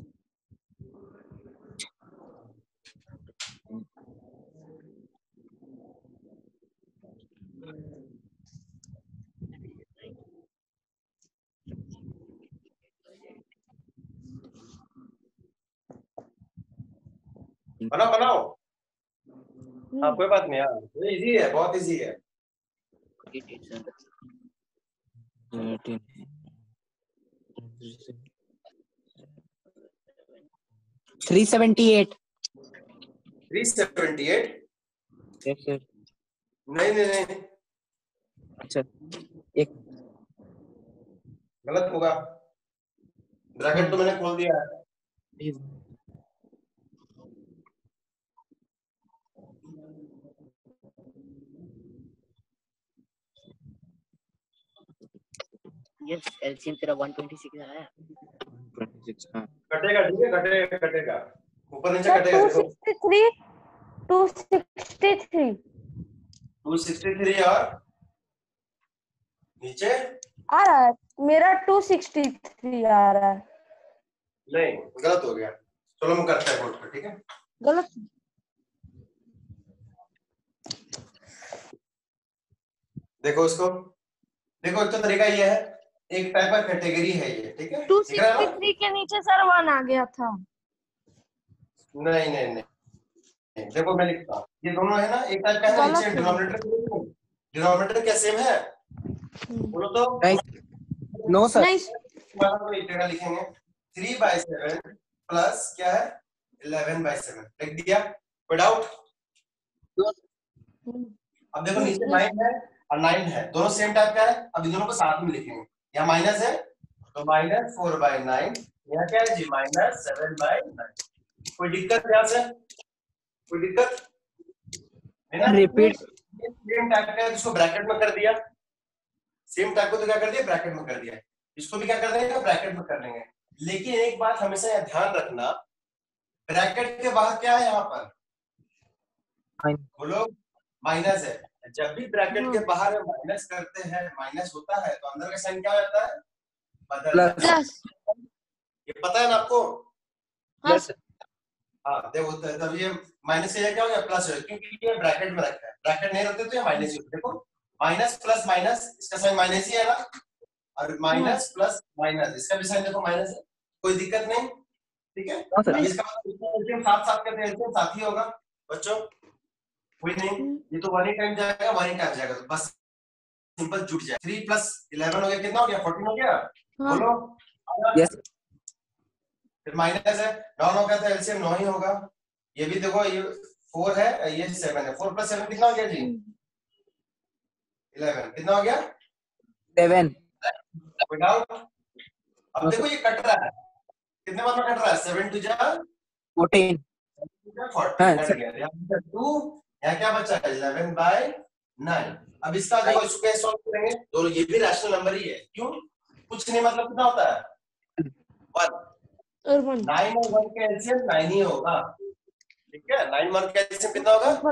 बनाओ बनाओ हाँ कोई बात नहीं यार ये इजी है बहुत इजी है three seventy eight three seventy eight yes sir नहीं नहीं नहीं अच्छा एक गलत होगा ब्रैकेट तो मैंने खोल दिया है यस एलसीएम तेरा वन ट्वेंटी सिक्स आया वन ट्वेंटी सिक्स हां कटेगा ठीक है कटेगा कटेगा ऊपर नीचे कटेगा टू देखो sixty three two sixty three two sixty three और नीचे आ रहा है मेरा टू सिक्सटी थ्री आ रहा है नहीं गलत हो गया चलो हम करते हैं बोर्ड पर ठीक है गलत देखो इसको देखो एक तो तरीका ये है एक टाइप का कैटेगरी है ये ठीक है टू दिख रहा है सिक्सटी ना? थ्री के नीचे सर वन आ गया था नहीं नहीं नहीं नहीं, देखो मैं लिखता हूँ ये दोनों है ना एक टाइप का है गलत नीचे है। डिनोमिनेटर डिनोमिनेटर क्या सेम है बोलो तो नो सर नहीं वाला को एक जगह लिखेंगे थ्री बाय सेवन प्लस क्या है इलेवन बाय सेवन लिख दिया कोई डाउट अब देखो नीचे नाइन है और नाइन है दोनों सेम टाइप का है अब इन दोनों को साथ में लिखेंगे यहाँ माइनस है तो माइनस फोर बाय नाइन यहाँ क्या है जी माइनस सेवन बाय नाइन कोई दिक्कत यहाँ से कोई दिक्कत है ना रिपीट सेम टाइप का है इसको ब्रैकेट में कर दिया सेम टाइप को तो क्या कर दिया ब्रैकेट में कर दिया इसको भी क्या कर देंगे ब्रैकेट में कर देंगे लेकिन एक बात हमेशा यहाँ ध्यान रखना ब्रैकेट के बाद क्या है यहाँ पर बोलो माइनस है जब भी ब्रैकेट हाँ। के बाहर माइनस करते हैं, माइनस होता है तो अंदर का साइन क्या हो जाता है? बदल प्लस। जाता है। प्लस। ये पता है ना आपको? हाँ प्लस। हाँ देखो, तो तब ये माइनस से क्या हो गया? प्लस हो गया, क्योंकि ये ब्रैकेट में रखा है। ब्रैकेट नहीं रहते तो ये माइनस ही होता। देखो माइनस प्लस माइनस, इसका साइन माइनस ही है ना, और माइनस प्लस माइनस इसका भी साइन देखो माइनस है। कोई दिक्कत नहीं, ठीक है। हाँ सर। अब इसका मतलब साथ साथ करते हैं, साथ ही होगा बच्चों, कोई नहीं। ये तो वन ही टाइम जाएगा, वन ही टाइम जाएगा, तो बस सिंपल जुट जाए। थ्री प्लस इलेवन हो गया, कितना हो गया? फोर्टीन हो गया। हाँ। बोलो। यस। फिर माइनस है, नौ नौ का तो एलसीएम नौ ही होगा। ये भी देखो, ये फोर है, ये सेवन है। फोर प्लस सेवन कितना हो गया जी? इलेवन। कितना हो गया? सेवन। कोई डाउट? अब नो देखो सर। ये कट रहा है, कितने बार में कट रहा है? सेवन टू जा फोर्टीन। फोर्टीन हाँ कट सर। गया। यहाँ टू, यहाँ क्या बचा? Eleven by nine. अब इसका देखो, इसको कैसे सॉल्व करेंगे? दोनों ये भी रैशनल नंबर ही है, क्यों? कुछ नहीं, मतलब कितना होता है? वन। और वन। नाइन और वन का एलसीएम नाइन ही होगा, ठीक है। नाइन वन का एलसीएम कितना होगा?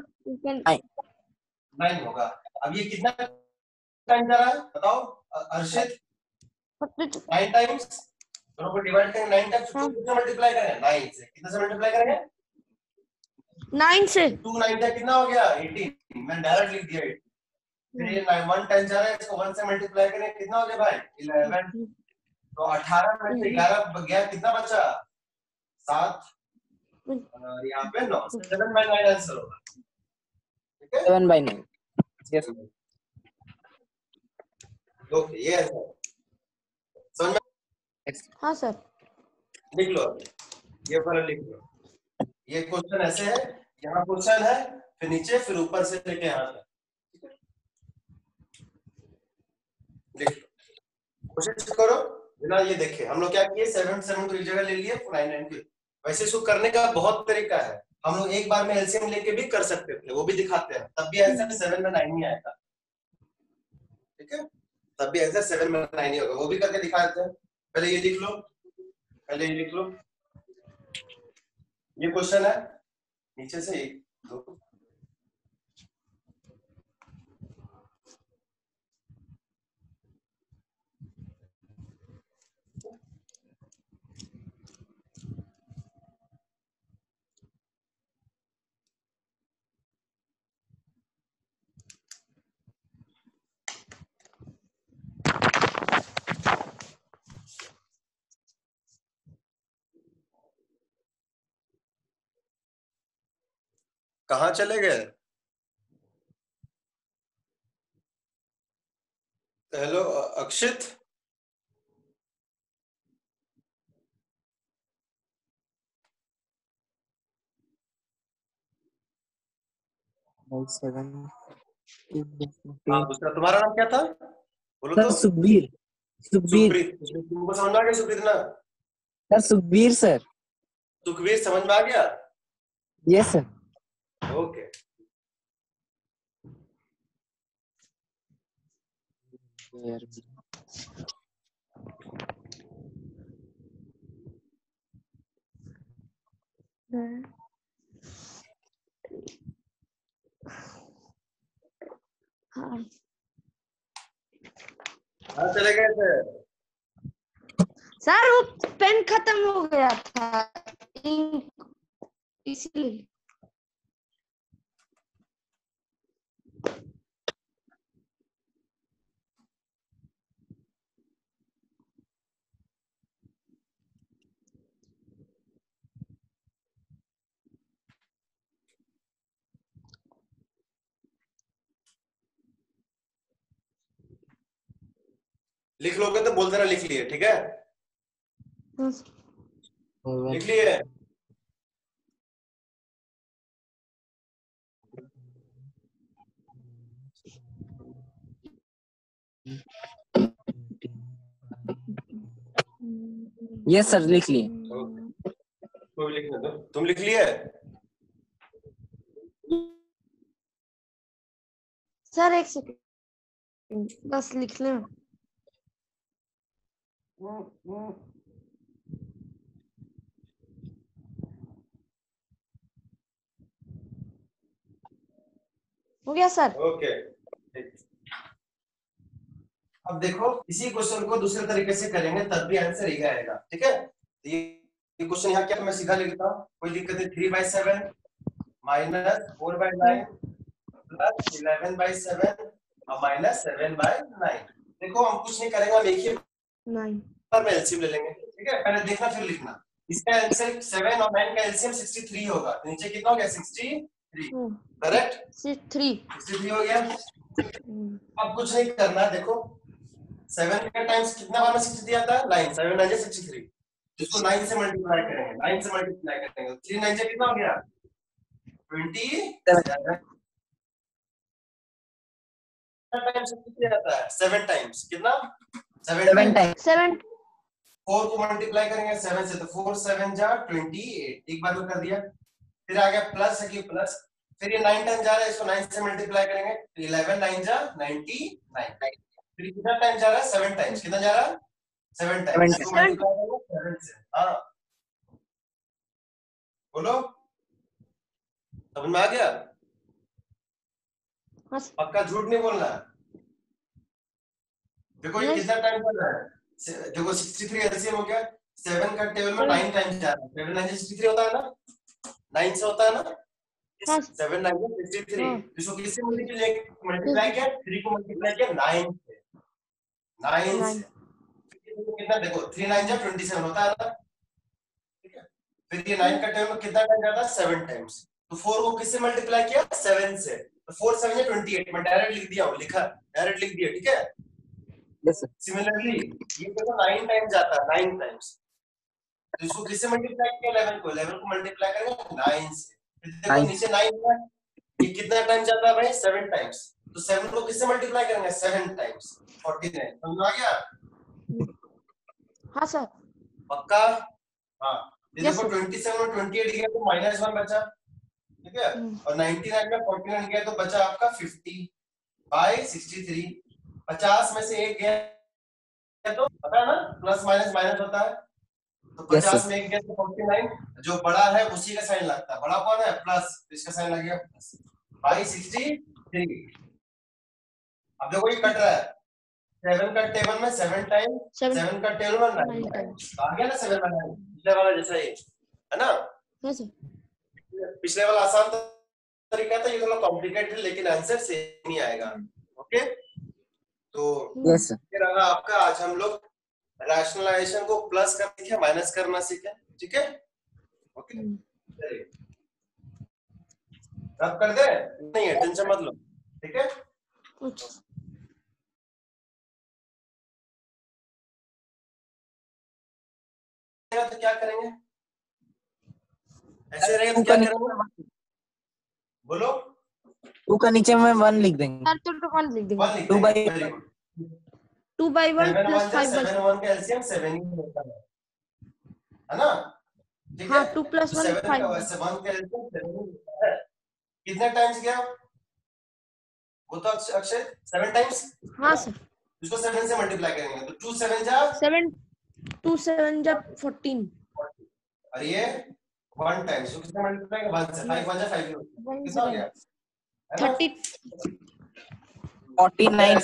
नाइन होगा। अब ये कितना टाइम जा रहा है बताओ अ- अर्षित? Nine times. दोनों को डिवाइड करेंगे नाइन टाइम्स, टू से मल्टीप्लाई करेंगे नाइन से। कितने से मल्टीप्लाई करेंगे? नाइन से। टू नाइन का कितना हो गया? एटीन। मैं डायरेक्ट लिख दिया एटीन। फिर ये नाइन वन टाइम जा रहा है, इसको वन से मल्टीप्लाई करें, कितना हो गया भाई? इलेवन। तो अठारह में से ग्यारह गया, कितना बचा? सात। और यहाँ पे नौ। सेवन बाय नाइन आंसर होगा, ठीक है। Seven by nine. Yes. Okay, ये आंसर समझ में? हाँ सर। लिख लो, ये वाला लिख लो। ये क्वेश्चन ऐसे है, यहाँ क्वेश्चन है, फिर नीचे, फिर ऊपर से लेके यहाँ तक, लिख लो। कोशिश करो बिना ये देखे। हम लोग क्या किए? सेवन सेवन को एक जगह ले लिए, नाइन नाइन को। वैसे इसको करने का बहुत तरीका है। हम लोग एक बार में एलसीएम लेके भी कर सकते थे, वो भी दिखाते हैं, तब भी आंसर सेवन में नाइन ही आएगा, ठीक है। तब भी आंसर सेवन में नाइन ही होगा, वो भी करके दिखा देते हैं। पहले ये लिख लो, पहले ये लिख लो। ये क्वेश्चन है, नीचे से एक दो कहाँ चले गए? Hello Akshit, seven. हाँ दूसरा तुम्हारा नाम क्या था? बोलो सर तो। सुखबीर। सुखबीर। सुप्रीत। तुमको समझ में आ गया सुप्रीत ना? Sir Sukhbir sir. सुखबीर समझ में आ गया? Yes sir. ओके। हाँ कहाँ चले गए थे? सर, वो पेन खत्म हो गया था, इंक, इसीलिए। लिख लोगे तो बोल देना लिख लिए, ठीक है। लिख लिए? यस सर लिख लिए। कोई लिखने दो। तुम लिख लिए? सर एक सेकंड, बस लिख ले। हो गया सर? ओके। अब देखो इसी क्वेश्चन को दूसरे तरीके से करेंगे तब भी आंसर यही आएगा, ठीक है। ये ये क्वेश्चन यहाँ क्या मैं सीधा लिखता हूँ, कोई दिक्कत है? Three by seven minus four by nine plus eleven by seven और माइनस सेवन बाई नाइन। देखो हम कुछ नहीं करेंगे, हम एक ही नाइन बार में एलसीएम ले लेंगे, ठीक है। पहले देखना फिर लिखना। इसका आंसर सेवन और नाइन का एलसीएम सिक्सटी थ्री होगा, तो नीचे कितना हो गया? Sixty three, correct? Three sixty three हो गया। अब कुछ नहीं करना, देखो सेवन का टाइम्स कितना बार में सिक्सटी थ्री आता है? Nine. Seven nine sixty three, इसको नाइन से मल्टीप्लाई करेंगे, नाइन से मल्टीप्लाई करेंगे, थ्री नाइन से कितना हो गया? ट्वेंटी सेवन टाइम्स कितने आता है? सेवन टाइम्स, कितना? Seven times. सेवन फोर को मल्टीप्लाई करेंगे सेवन से, तो फोर सेवन जा ट्वेंटी एट, एक बार में कर दिया। फिर आ गया प्लस है कि प्लस, फिर ये नाइन टाइम जा रहा है, इसको नाइन से मल्टीप्लाई करेंगे, इलेवन नाइन जा नाइंटी नाइन। फिर कितना टाइम जा रहा है? Seven times. कितना जा रहा है? Seven times. इसको मल्टीप्लाई करेंगे सेवन से। हाँ बोलो, समझ में आ गया? पक्का झूठ नहीं बोलना। देखो ये कितना टाइम चल रहा है? देखो सिक्सटी थ्री एलसीएम हो गया, सेवन का टेबल में नाइन टाइम्स जा रहा है, सेवन नाइन सिक्सटी थ्री होता है ना, नाइन से होता है ना, सेवन नाइन सिक्सटी थ्री। इसको किससे मल्टीप्लाई मल्टीप्लाई किया? थ्री को मल्टीप्लाई किया नाइन से, नाइन से कितना? देखो थ्री नाइन जा ट्वेंटी सेवन होता है ना, ठीक है। फिर ये नाइन का टेबल में कितना टाइम जाता है? Seven times. तो फोर को किससे मल्टीप्लाई किया? सेवन से, तो फोर सेवन जा ट्वेंटी एट। मैं डायरेक्ट लिख दिया हूँ, लिखा डायरेक्ट लिख दिया, ठीक है। सिमिलरली ये देखो नाइन टाइम्स जाता है, नाइन टाइम्स, तो इसको किससे मल्टीप्लाई किया? इलेवन को, इलेवन को मल्टीप्लाई करेंगे नाइन से। फिर देखो नीचे नाइन है, ये कितना टाइम जाता है भाई? सेवन टाइम्स, तो सेवन को किससे मल्टीप्लाई करेंगे? Seven times, forty nine. समझ आ गया? हाँ सर। पक्का? हाँ। ये देखो ट्वेंटी सेवन और ट्वेंटी एट गया तो माइनस वन बचा, ठीक है, और नाइंटी नाइन में फोर्टी नाइन गया तो बचा आपका फिफ्टी बाई सिक्सटी थ्री। पचास में से एक गया तो पता है ना, प्लस माइनस माइनस होता है, तो पचास में एक गया तो फोर्टी नाइन, जो बड़ा है उसी का साइन लगता है। बड़ा कौन है? प्लस, तो इसका साइन लग गया प्लस बाई सिक्सटी थ्री। अब देखो ये कट रहा है, सेवन का टेबल में सेवन टाइम, सेवन का टेबल में नाइन टाइम, आ गया ना सेवन में नाइन, पिछले वाला जैसा ही है ना। पिछले वाला आसान तरीका था, ये थोड़ा कॉम्प्लिकेटेड, लेकिन आंसर सेम ही आएगा। ओके, तो यस सर। ये रहा आपका, आज हम लोग रैशनलाइजेशन को प्लस करना सीखे, माइनस करना सीखे, ठीक है। ओके चलिए अब कर दे, नहीं है टेंशन मत लो, ठीक है। तो क्या करेंगे? ऐसे रहेगा तो क्या करेंगे? बोलो। टू का नीचे में वन लिख देंगे, सर तो वन लिख देंगे, वन लिख two by very good. Two by one seven plus one five by seven one का एलसीएम सेवन ही होता है, है ना? ठीक है। हाँ, two plus one seven five. का वैसे वन का एलसीएम सेवन ही होता है। कितने टाइम्स गया वो? तो अक्षय सेवन टाइम्स। हाँ सर। इसको सेवन से मल्टीप्लाई करेंगे तो टू सेवन जा सेवन, टू सेवन जा फोर्टीन, और ये वन टाइम्स, तो कितने मल्टीप्लाई करेंगे? वन से, फाइव वन जा फाइव, कितना हो गया? Thirty, forty nine.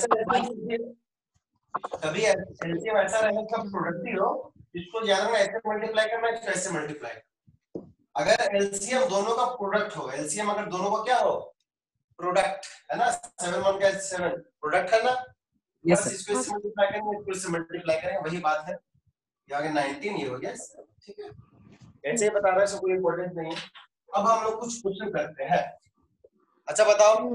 कभी एलसीएम ऐसा रहेगा कि प्रोडक्ट ही हो, इसको याद रखना ऐसे मल्टीप्लाई करना है, इसको ऐसे मल्टीप्लाई। अगर एलसीएम दोनों का प्रोडक्ट हो, एलसीएम अगर दोनों का क्या हो? प्रोडक्ट, है ना? सेवन वन का सेवन प्रोडक्ट है ना? यस बस इसको इससे मल्टीप्लाई करेंगे, इसको इससे मल्टीप्लाई करेंगे, वही बात है। ये आगे नाइनटीन ये हो गया, ठीक है। ऐसे ही बता रहा है, सब कोई इंपॉर्टेंट नहीं है। अब हम लोग कुछ क्वेश्चन करते हैं। अच्छा बताओ,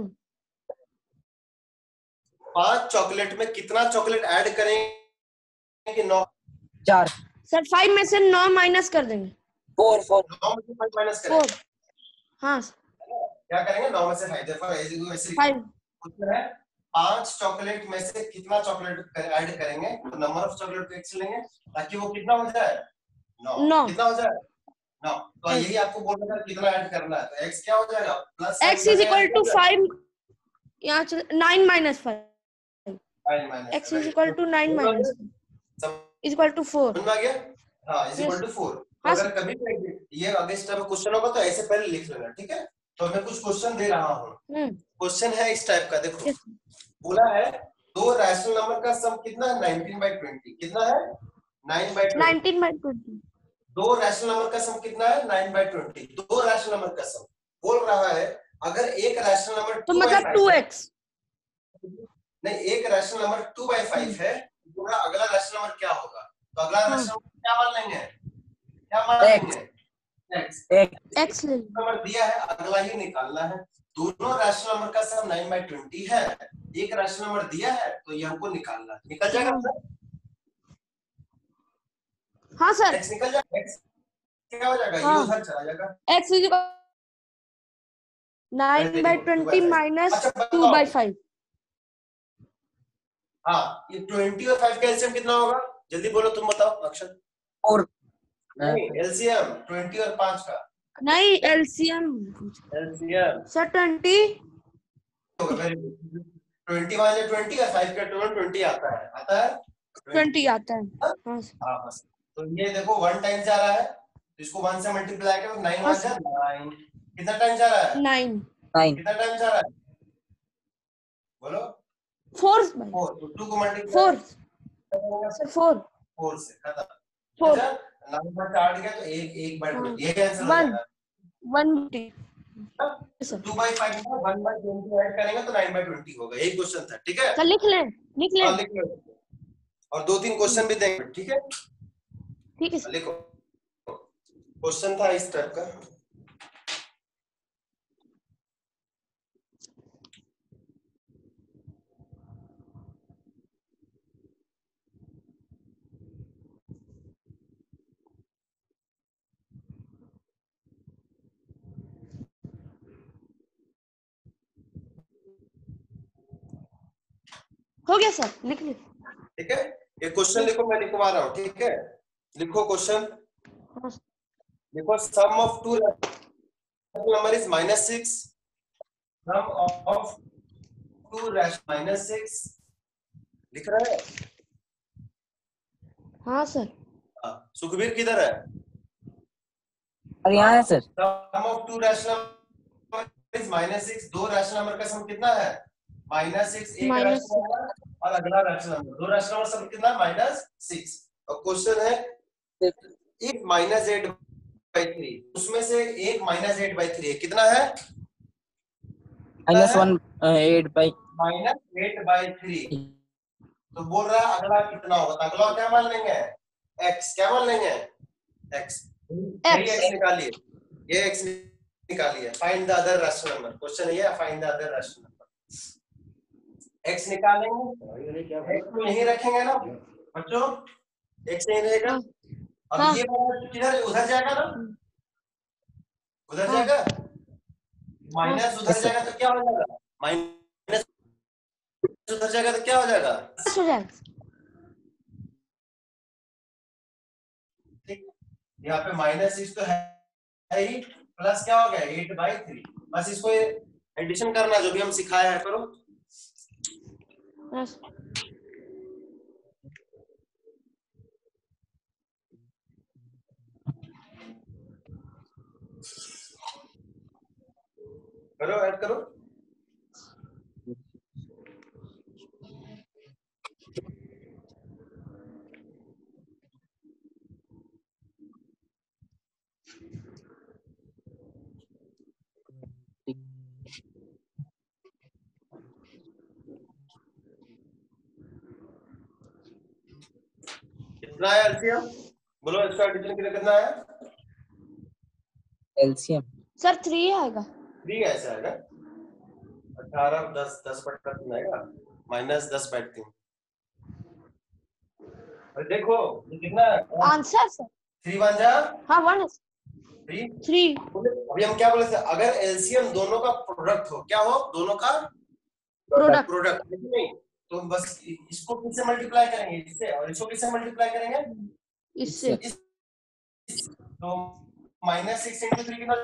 पांच चॉकलेट में कितना चॉकलेट ऐड करेंगे? नौ। चार। सर फाइव में से नौ माइनस कर देंगे। फोर फोर नौ में से फाइव माइनस करेंगे। फोर, हाँ क्या करेंगे? नौ में से फाइव, देखो ऐसे फाइव। क्वेश्चन है, पांच चॉकलेट में से कितना चॉकलेट ऐड करेंगे? तो नंबर ऑफ चॉकलेट को एक्स लेंगे ताकि वो कितना हो जाए? नौ। कितना हो जाए? नौ। तो यही आपको बोलना था कितना ऐड करना है, तो x क्या हो जाएगा? Plus x is equal to five, यहाँ चल nine minus five, x is equal to nine minus is equal to four. समझ में आ गया? हाँ, इज इक्वल टू फोर। अगर कभी ये अगले स्टेप में क्वेश्चन होगा तो ऐसे पहले लिख लेना, ठीक है। तो मैं कुछ क्वेश्चन दे रहा हूँ। हम्म क्वेश्चन है इस टाइप का, देखो बोला है दो रैशनल नंबर का सम कितना है, नाइनटीन बाई ट्वेंटी। कितना है, nine by twenty. Nineteen by twenty. दो रैशनल नंबर का सम कितना है, नाइन बाई ट्वेंटी। दो रैशनल नंबर का सम बोल रहा है, अगर एक रैशनल नंबर तो टू बाई मतलब टू फाइव एक्स। नहीं, एक rational number two by five है, पूरा अगला रैशनल नंबर क्या होगा? तो अगला हाँ। रैशनल नंबर क्या मान लेंगे, क्या मान लेंगे, एक्स। एक्स ले लो। नंबर दिया है, अगला ही निकालना है। दोनों रैशनल नंबर का सम नाइन बाई ट्वेंटी है, एक रैशनल नंबर दिया है तो ये हमको निकालना है। निकल जाएगा सर? हाँ सर। एक्स निकल जाएगा, एक्स क्या हो जाएगा, हाँ। ये उधर चला जाएगा। X is nine by twenty minus two by five. हाँ, ये ट्वेंटी और फाइव का एलसीएम कितना होगा, जल्दी बोलो, तुम बताओ अक्षर। और नहीं, एलसीएम ट्वेंटी और पांच का नहीं, LCM LCM sir twenty. Twenty minus twenty और फाइव का टोटल ट्वेंटी आता है, आता है ट्वेंटी आता है। हाँ हाँ बस। तो ये देखो वन टाइम जा रहा है, तो इसको वन से मल्टीप्लाई करो, नाइन वन जा नाइन। कितना टाइम जा रहा है, नाइन। नाइन कितना टाइम जा रहा है बोलो, फोर। फोर। तो टू को multiply four sir, four four से खत्म। फोर नाइन बार काट गया तो एक एक बार हाँ। ये आंसर हो वन जाएगा। वन टू बाई फाइव में वन बाई ट्वेंटी ऐड करेंगे तो नाइन बाई ट्वेंटी होगा। यही क्वेश्चन था, ठीक है? सर लिख लें, लिख लें। हाँ, लिख लो। और दो तीन क्वेश्चन भी देंगे, ठीक है? ठीक है सर। लिखो, क्वेश्चन था इस टाइप का। हो गया सर, लिख ली। ठीक है, ये क्वेश्चन लिखो, मैं लिखवा रहा हूँ, ठीक है? लिखो क्वेश्चन, लिखो sum of two number is minus six, sum of two minus six. लिख रहा है? हाँ सर। हाँ, सुखबीर किधर है? अरे यहाँ है sir. Sum of two rational number is minus six. दो रैशनल नंबर का सम कितना है, माइनस सिक्स। एक माइनस रैशनल नंबर और अगला रैशनल नंबर, दो रैशनल नंबर सम कितना, माइनस सिक्स। और क्वेश्चन है एक माइनस एट बाई थ्री, उसमें से एक माइनस एट बाई थ्री कितना है, minus one eight by minus eight by three. तो बोल रहा है अगला कितना होगा, तो अगला क्या मान लेंगे, एक्स। क्या मान लेंगे, एक्स। यही एक्स निकालिए, ये एक्स निकालिए। Find the other rational number, question है ये, find the other rational number. X निकालेंगे, एक्स को यहीं रखेंगे ना बच्चों, एक्स यहीं रहेगा। अब हाँ। ये किधर, उधर जाएगा ना, उधर हाँ। जाएगा, माइनस उधर जाएगा तो क्या हो जाएगा, माइनस उधर जाएगा तो क्या हो जाएगा, हो जाएगा। ठीक, यहाँ पे माइनस सिक्स तो है ही, प्लस क्या हो गया एट बाई थ्री। बस इसको एडिशन करना, जो भी हम सिखाया है करो। yes. करो, ऐड करो। कितना है एलसीएम, बोलो इसका एडिशन कितना है, एलसीएम सर थ्री आएगा। थ्री ऐसा आएगा, अठारह दस दस बटा तीन आएगा, माइनस दस बटा तीन। और देखो ये कितना है आंसर सर, थ्री वन जा हाँ वन थ्री थ्री। अभी हम क्या बोले थे, अगर एलसीएम दोनों का प्रोडक्ट हो, क्या हो, दोनों का प्रोडक्ट प्रोडक्ट नहीं, तो बस इसको किससे मल्टीप्लाई करेंगे, इससे, और इसको किससे मल्टीप्लाई करेंगे, इससे। इस, तो माइनस सिक्स इंटू थ्री कितना,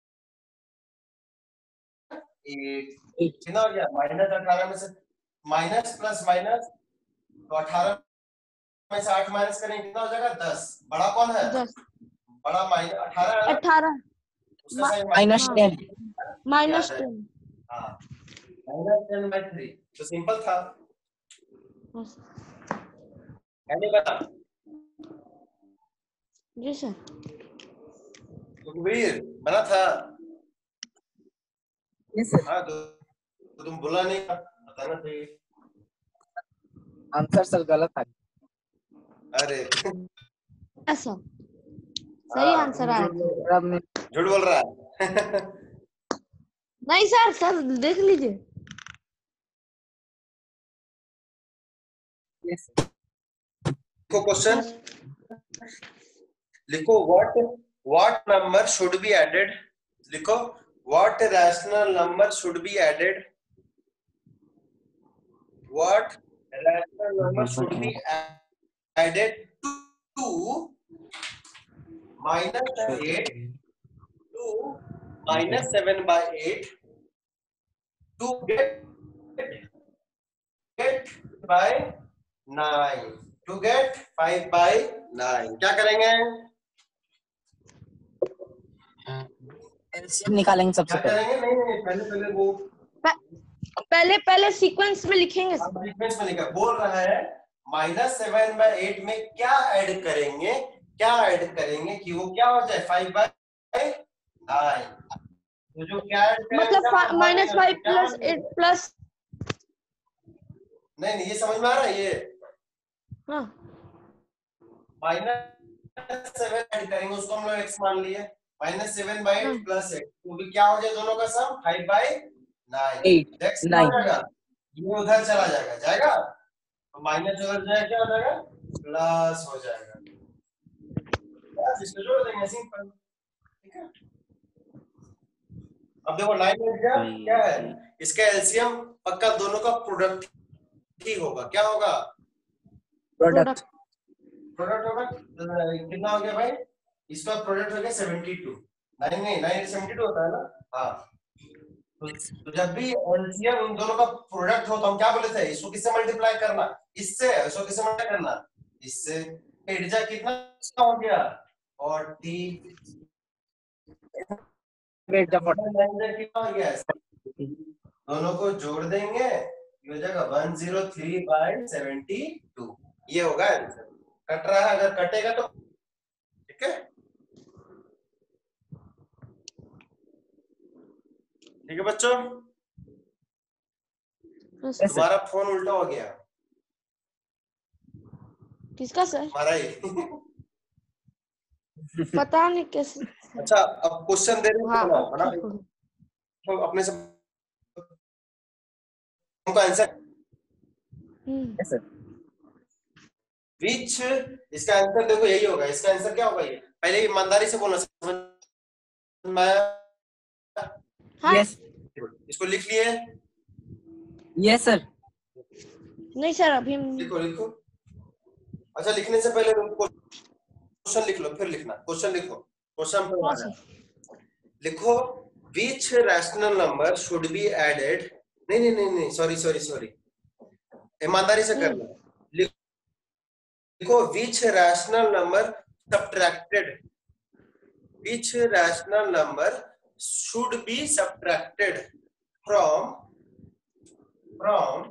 एक कितना हो गया, माइनस अठारह में से माइनस प्लस माइनस, तो अठारह में से आठ माइनस करेंगे कितना हो जाएगा, दस। बड़ा कौन है, दस। बड़ा माइनस अठारह, अठारह उसका साइन माइनस टेन, माइनस याद है? टेन। हाँ माइनस टेन बाई थ्री, तो सिंपल था, नहीं बता जी सर। सुखबीर बना था। Yes sir. हाँ तो, तो तुम बोला नहीं, बताना चाहिए। आंसर सर गलत था। अरे ऐसा सही हाँ, आंसर आया था। सर आपने झूठ बोल रहा है। नहीं सर, सर देख लीजिए। यस लिखो क्वेश्चन, लिखो what what number should be added, लिखो what rational number should be added, what rational number should be added to minus eight to minus seven by eight to get get by nine to get five by nine. क्या करेंगे? LCM निकालेंगे सबसे क्या पहले। करेंगे? नहीं नहीं पहले पहले वो पहले पहले सीक्वेंस में लिखेंगे सर। सीक्वेंस में लिखा, बोल रहा है माइनस सेवन बाई एट में क्या ऐड करेंगे, क्या ऐड करेंगे कि वो क्या हो जाए फाइव बाई नाइन। तो जो क्या ऐड करेंगे मतलब minus five plus eight plus, नहीं नहीं ये समझ में आ रहा है, ये हाँ माइनस सेवन ऐड करेंगे, उसको हम लोग एक्स मान लिए, माइनस सेवन बाई हाँ। एट प्लस एट, तो भी क्या हो जाए दोनों का sum five by nine. Eight x क्या हो नाइन जाएगा, ये उधर चला जाएगा, जाएगा तो माइनस उधर जाएगा, क्या हो जाएगा प्लस हो जाएगा, बस इसको जोड़ देंगे सिंपल, ठीक है। अब देखो नाइन में क्या क्या है, इसका एलसीएम पक्का दोनों का प्रोडक्ट ही होगा, क्या होगा प्रोडक्ट। प्रोडक्ट होगा। कितना हो गया भाई, इसका प्रोडक्ट हो गया सेवेंटी टू, नाइन नहीं नाइन सेवेंटी टू होता है ना, हाँ। तो, तो जब भी एलसीएम उन दोनों का प्रोडक्ट हो तो हम क्या बोले थे, इसको किससे मल्टीप्लाई करना, इससे, इसको किससे मल्टीप्लाई करना, इससे। एडजा कितना हो गया फोर्टी, कितना हो गया, दोनों को जोड़ देंगे ये हो जाएगा one zero three by seventy two, ये होगा आंसर। कट रहा है, अगर कटेगा तो ठीक है, ठीक है बच्चों। तुम्हारा फोन उल्टा हो गया, किसका सर? हमारा ही। पता नहीं कैसे। अच्छा अब क्वेश्चन दे रहे हाँ, हो अब ना, ठीक हो गया। तो अपने से उनका आंसर यस सर। विच, इसका आंसर देखो यही होगा, इसका आंसर क्या होगा, ये पहले ईमानदारी से बोलना, समझ में आया? हाँ। यस इसको लिख लिए? Yes sir. नहीं सर अभी हम लिखो लिखो, अच्छा लिखने से पहले क्वेश्चन लिख लो, फिर लिखना, क्वेश्चन लिखो, क्वेश्चन हाँ सर। लिखो which rational number should be added, नहीं नहीं नहीं नहीं सॉरी सॉरी सॉरी ईमानदारी से करना, लिखो which rational number subtracted, which rational number should be subtracted from from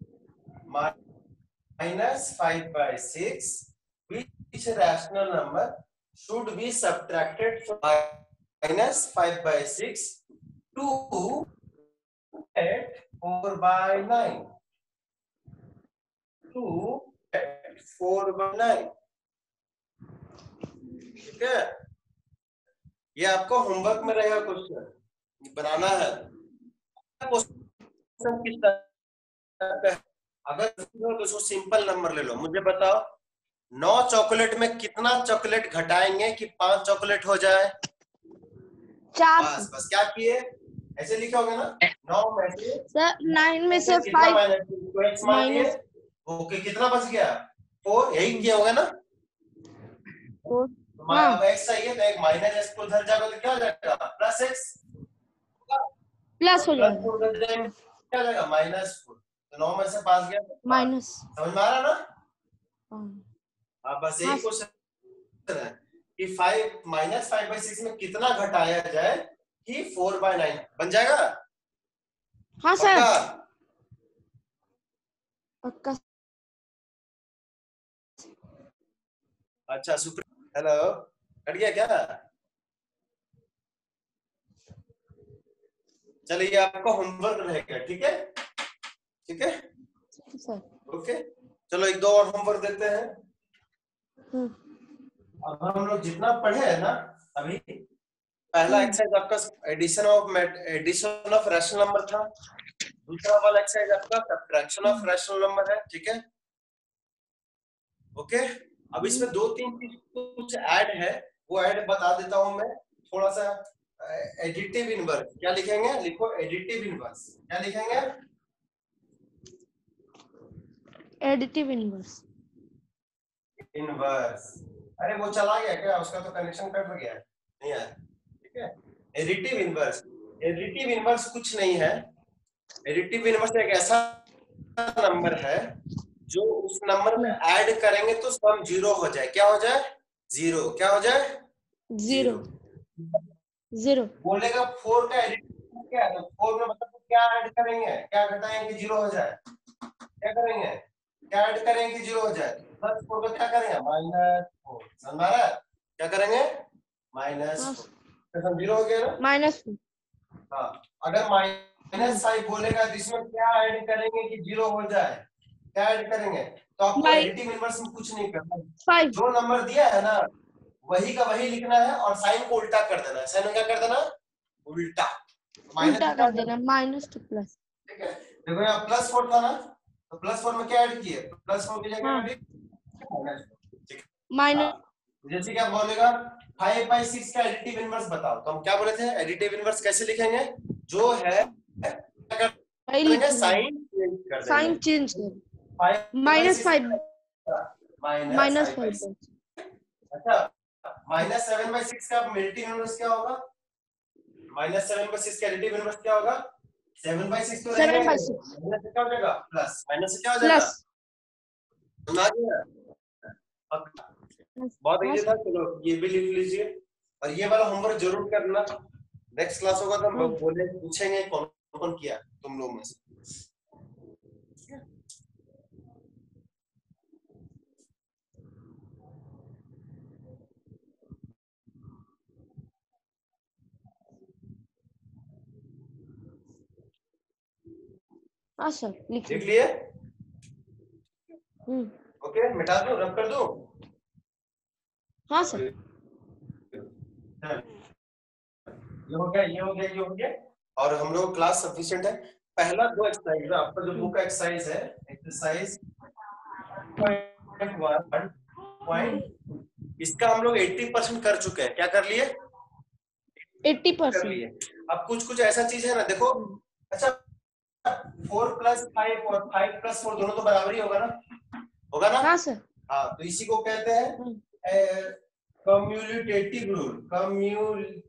minus five by six, which rational number should be subtracted from minus five by six to get four by nine, to get four by nine, ठीक है। ये आपको homework में रहेगा, question बनाना है। Question किस तरह का है, अगर तो इसको सिंपल नंबर ले लो, मुझे बताओ नौ चॉकलेट में कितना चॉकलेट घटाएंगे कि पांच चॉकलेट हो जाए, चार। बस बस क्या किए, ऐसे लिखे होगे ना, नौ में से सर नाइन में से कितना फाइव माइनस मान लिए, ओके कितना बच गया फोर, यही किया होगा ना, फोर। तो हाँ। अब एक्स चाहिए तो एक माइनस एक्स को उधर जाएगा तो क्या हो जाएगा प्लस एक्स, प्लस हो जाएगा, उधर जाएगा क्या हो जाएगा माइनस फोर, तो नौ में से पास गया माइनस, समझ में आ रहा ना। हाँ। हाँ बस यही हाँ। क्वेश्चन है कि five minus five by six में कितना घटाया जाए कि फोर बाय नाइन बन जाएगा। हाँ सर पक्का? पक्का। अच्छा सुप्रीम, हेलो, कट गया क्या? चलिए आपका होमवर्क रहेगा, ठीक है ठीक है सर ओके। चलो एक दो और होमवर्क देते हैं। हम्म अब हम लोग जितना पढ़े हैं ना अभी, पहला हम्म। एक्सरसाइज आपका addition of addition of rational number था, दूसरा वाला एक्सरसाइज आपका सब्ट्रैक्शन ऑफ रैशनल नंबर है, ठीक है ओके। अब इसमें दो तीन चीज कुछ ऐड है, वो ऐड बता देता हूं मैं थोड़ा सा। एडिटिव इनवर्स क्या लिखेंगे, लिखो एडिटिव इनवर्स, क्या लिखेंगे? Additive inverse. इनवर्स, अरे वो चला गया क्या, उसका तो कनेक्शन कट गया, नहीं आया, ठीक है। एडिटिव इनवर्स, एडिटिव इनवर्स कुछ नहीं है। एडिटिव इनवर्स एक ऐसा नंबर है जो उस नंबर में ऐड करेंगे तो सम जीरो हो जाए। क्या हो जाए? जीरो। क्या हो जाए? Zero zero. बोलेगा फोर का एडिटिव क्या है, तो फोर में मतलब क्या ऐड करेंगे, क्या घटाएंगे जीरो हो जाए, क्या करेंगे, क्या ऐड करेंगे जीरो हो जाए। प्लस फोर का क्या करेंगे, माइनस फोर। समझ आ रहा है? क्या करेंगे, माइनस फोर, जीरो हो गया ना। माइनस हाँ, अगर माइनस फाइव बोलेगा तो इसमें क्या ऐड करेंगे कि जीरो हो जाए, क्या ऐड करेंगे? तो आपको एडिटिव इनवर्स में कुछ नहीं करना, फाइव जो नंबर दिया है ना वही का वही लिखना है और साइन को उल्टा कर देना है। साइन में क्या कर देना, उल्टा, उल्टा कर देना, माइनस टू प्लस। ठीक है। देखो यहाँ प्लस फोर था ना, तो प्लस फोर में क्या ऐड किए, प्लस फोर की जगह माइनस। जैसे क्या बोलेगा फाइव बाई सिक्स का एडिटिव इनवर्स बताओ, तो हम क्या बोले थे, एडिटिव इनवर्स कैसे लिखेंगे, जो है साइन चेंज कर देंगे, साइन चेंज कर, माइनस फाइव माइनस फाइव। अच्छा, माइनस सेवन बाई सिक्स का एडिटिव इनवर्स क्या होगा, माइनस सेवन बाई सिक्स का एडिटिव इनवर्स क्या होगा, सेवन बाई सिक्स तो रहेगा, माइनस से क्या हो जाएगा, प्लस, माइनस से क्या हो जाएगा, सुना दिया। बहुत इजी था, चलो ये भी लिख लीजिए और ये वाला होमवर्क जरूर करना। नेक्स्ट क्लास होगा तो हम बोले पूछेंगे कौन कौन किया तुम लोग में से। हाँ सर लिख लिए। हम्म ओके, मिटा दूं, रब कर दूं? हाँ सर। ये हो गया, ये हो गया, ये हो गया और हम लोग क्लास सफिशिएंट है। पहला दो एक्सरसाइज है आपका जो बुक का एक्सरसाइज है, एक्सरसाइज पॉइंट, इसका हम लोग अस्सी परसेंट कर चुके हैं। क्या कर लिए? अस्सी परसेंट कर लिए। अब कुछ कुछ ऐसा चीज है ना, देखो अच्छा फोर प्लस फाइव और फाइव प्लस फोर दोनों तो बराबर ही होगा ना, होगा ना? हाँ सर। हाँ, तो इसी को कहते हैं commutative rule, commutative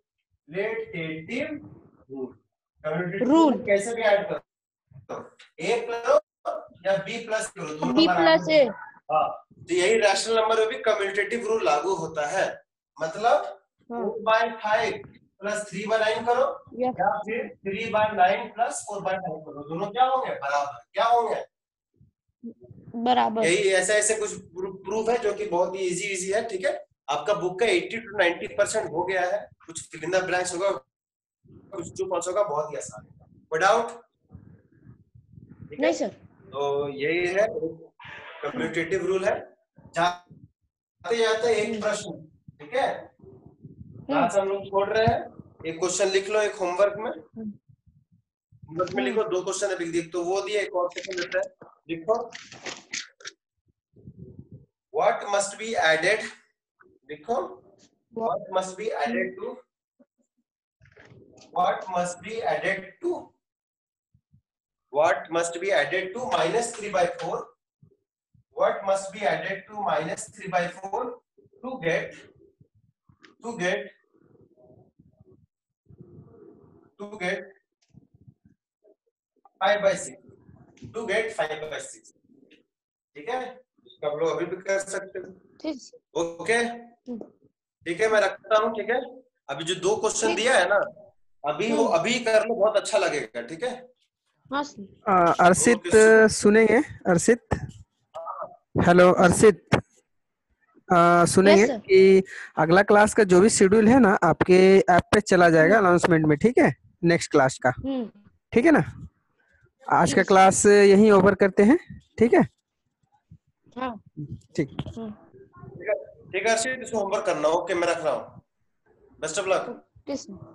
rule. Rule कैसे भी ऐड करो, ए प्लस या बी प्लस करो, दोनों बी प्लस ए। हाँ, तो यही रैशनल नंबर में भी कम्यूटेटिव रूल लागू होता है। मतलब four by five plus three by nine करो या फिर three by nine plus four by five करो, दोनों क्या होंगे, बराबर। क्या होंगे, बराबर। यही ऐसा ऐसे कुछ प्रूफ है जो कि बहुत ही इजी इजी है, ठीक है। आपका बुक का अस्सी टू नब्बे परसेंट हो गया है, कुछ फिल इन द ब्लैंक्स होगा, कुछ टू पॉइंट्स होगा, बहुत ही आसान है। कोई डाउट? नहीं सर। तो यही है कम्यूटेटिव रूल है। जाते जाते एक प्रश्न, ठीक है, क्लास हम लोग छोड़ रहे हैं, एक क्वेश्चन लिख लो, एक होमवर्क में, होमवर्क में लिखो, दो क्वेश्चन लिख दिए, तो वो दिए, एक और क्वेश्चन देता है, लिखो what must be added, लिखो what must be added to, what must be added to, what must be added to minus three by four, what must be added to minus three by four to get to get to get five by six, to get five by six, ठीक है, इसका हम लोग अभी भी कर सकते हो। ओके ठीक है, मैं रखता हूँ, ठीक है। अभी जो दो क्वेश्चन दिया है ना, अभी हो, अभी कर लो, बहुत अच्छा लगेगा। ठीक है। हाँ सर। अ, अर्षित ओके, सुनेंगे? अर्षित, हेलो अर्षित, अ, सुनेंगे यस सर। कि अगला क्लास का जो भी शेड्यूल है ना आपके ऐप पे चला जाएगा हम्म अनाउंसमेंट में, ठीक है? नेक्स्ट क्लास का, हम्म ठीक है ना? आज ठीक का है सर। क्लास यहीं ओवर करते हैं, ठीक है? हाँ। ठीक। हम्म ठीक है। ठीक है अर्षित, इसको होमवर्क करना। ओके, मैं रख रहा हूँ। Best of luck. Okay sir.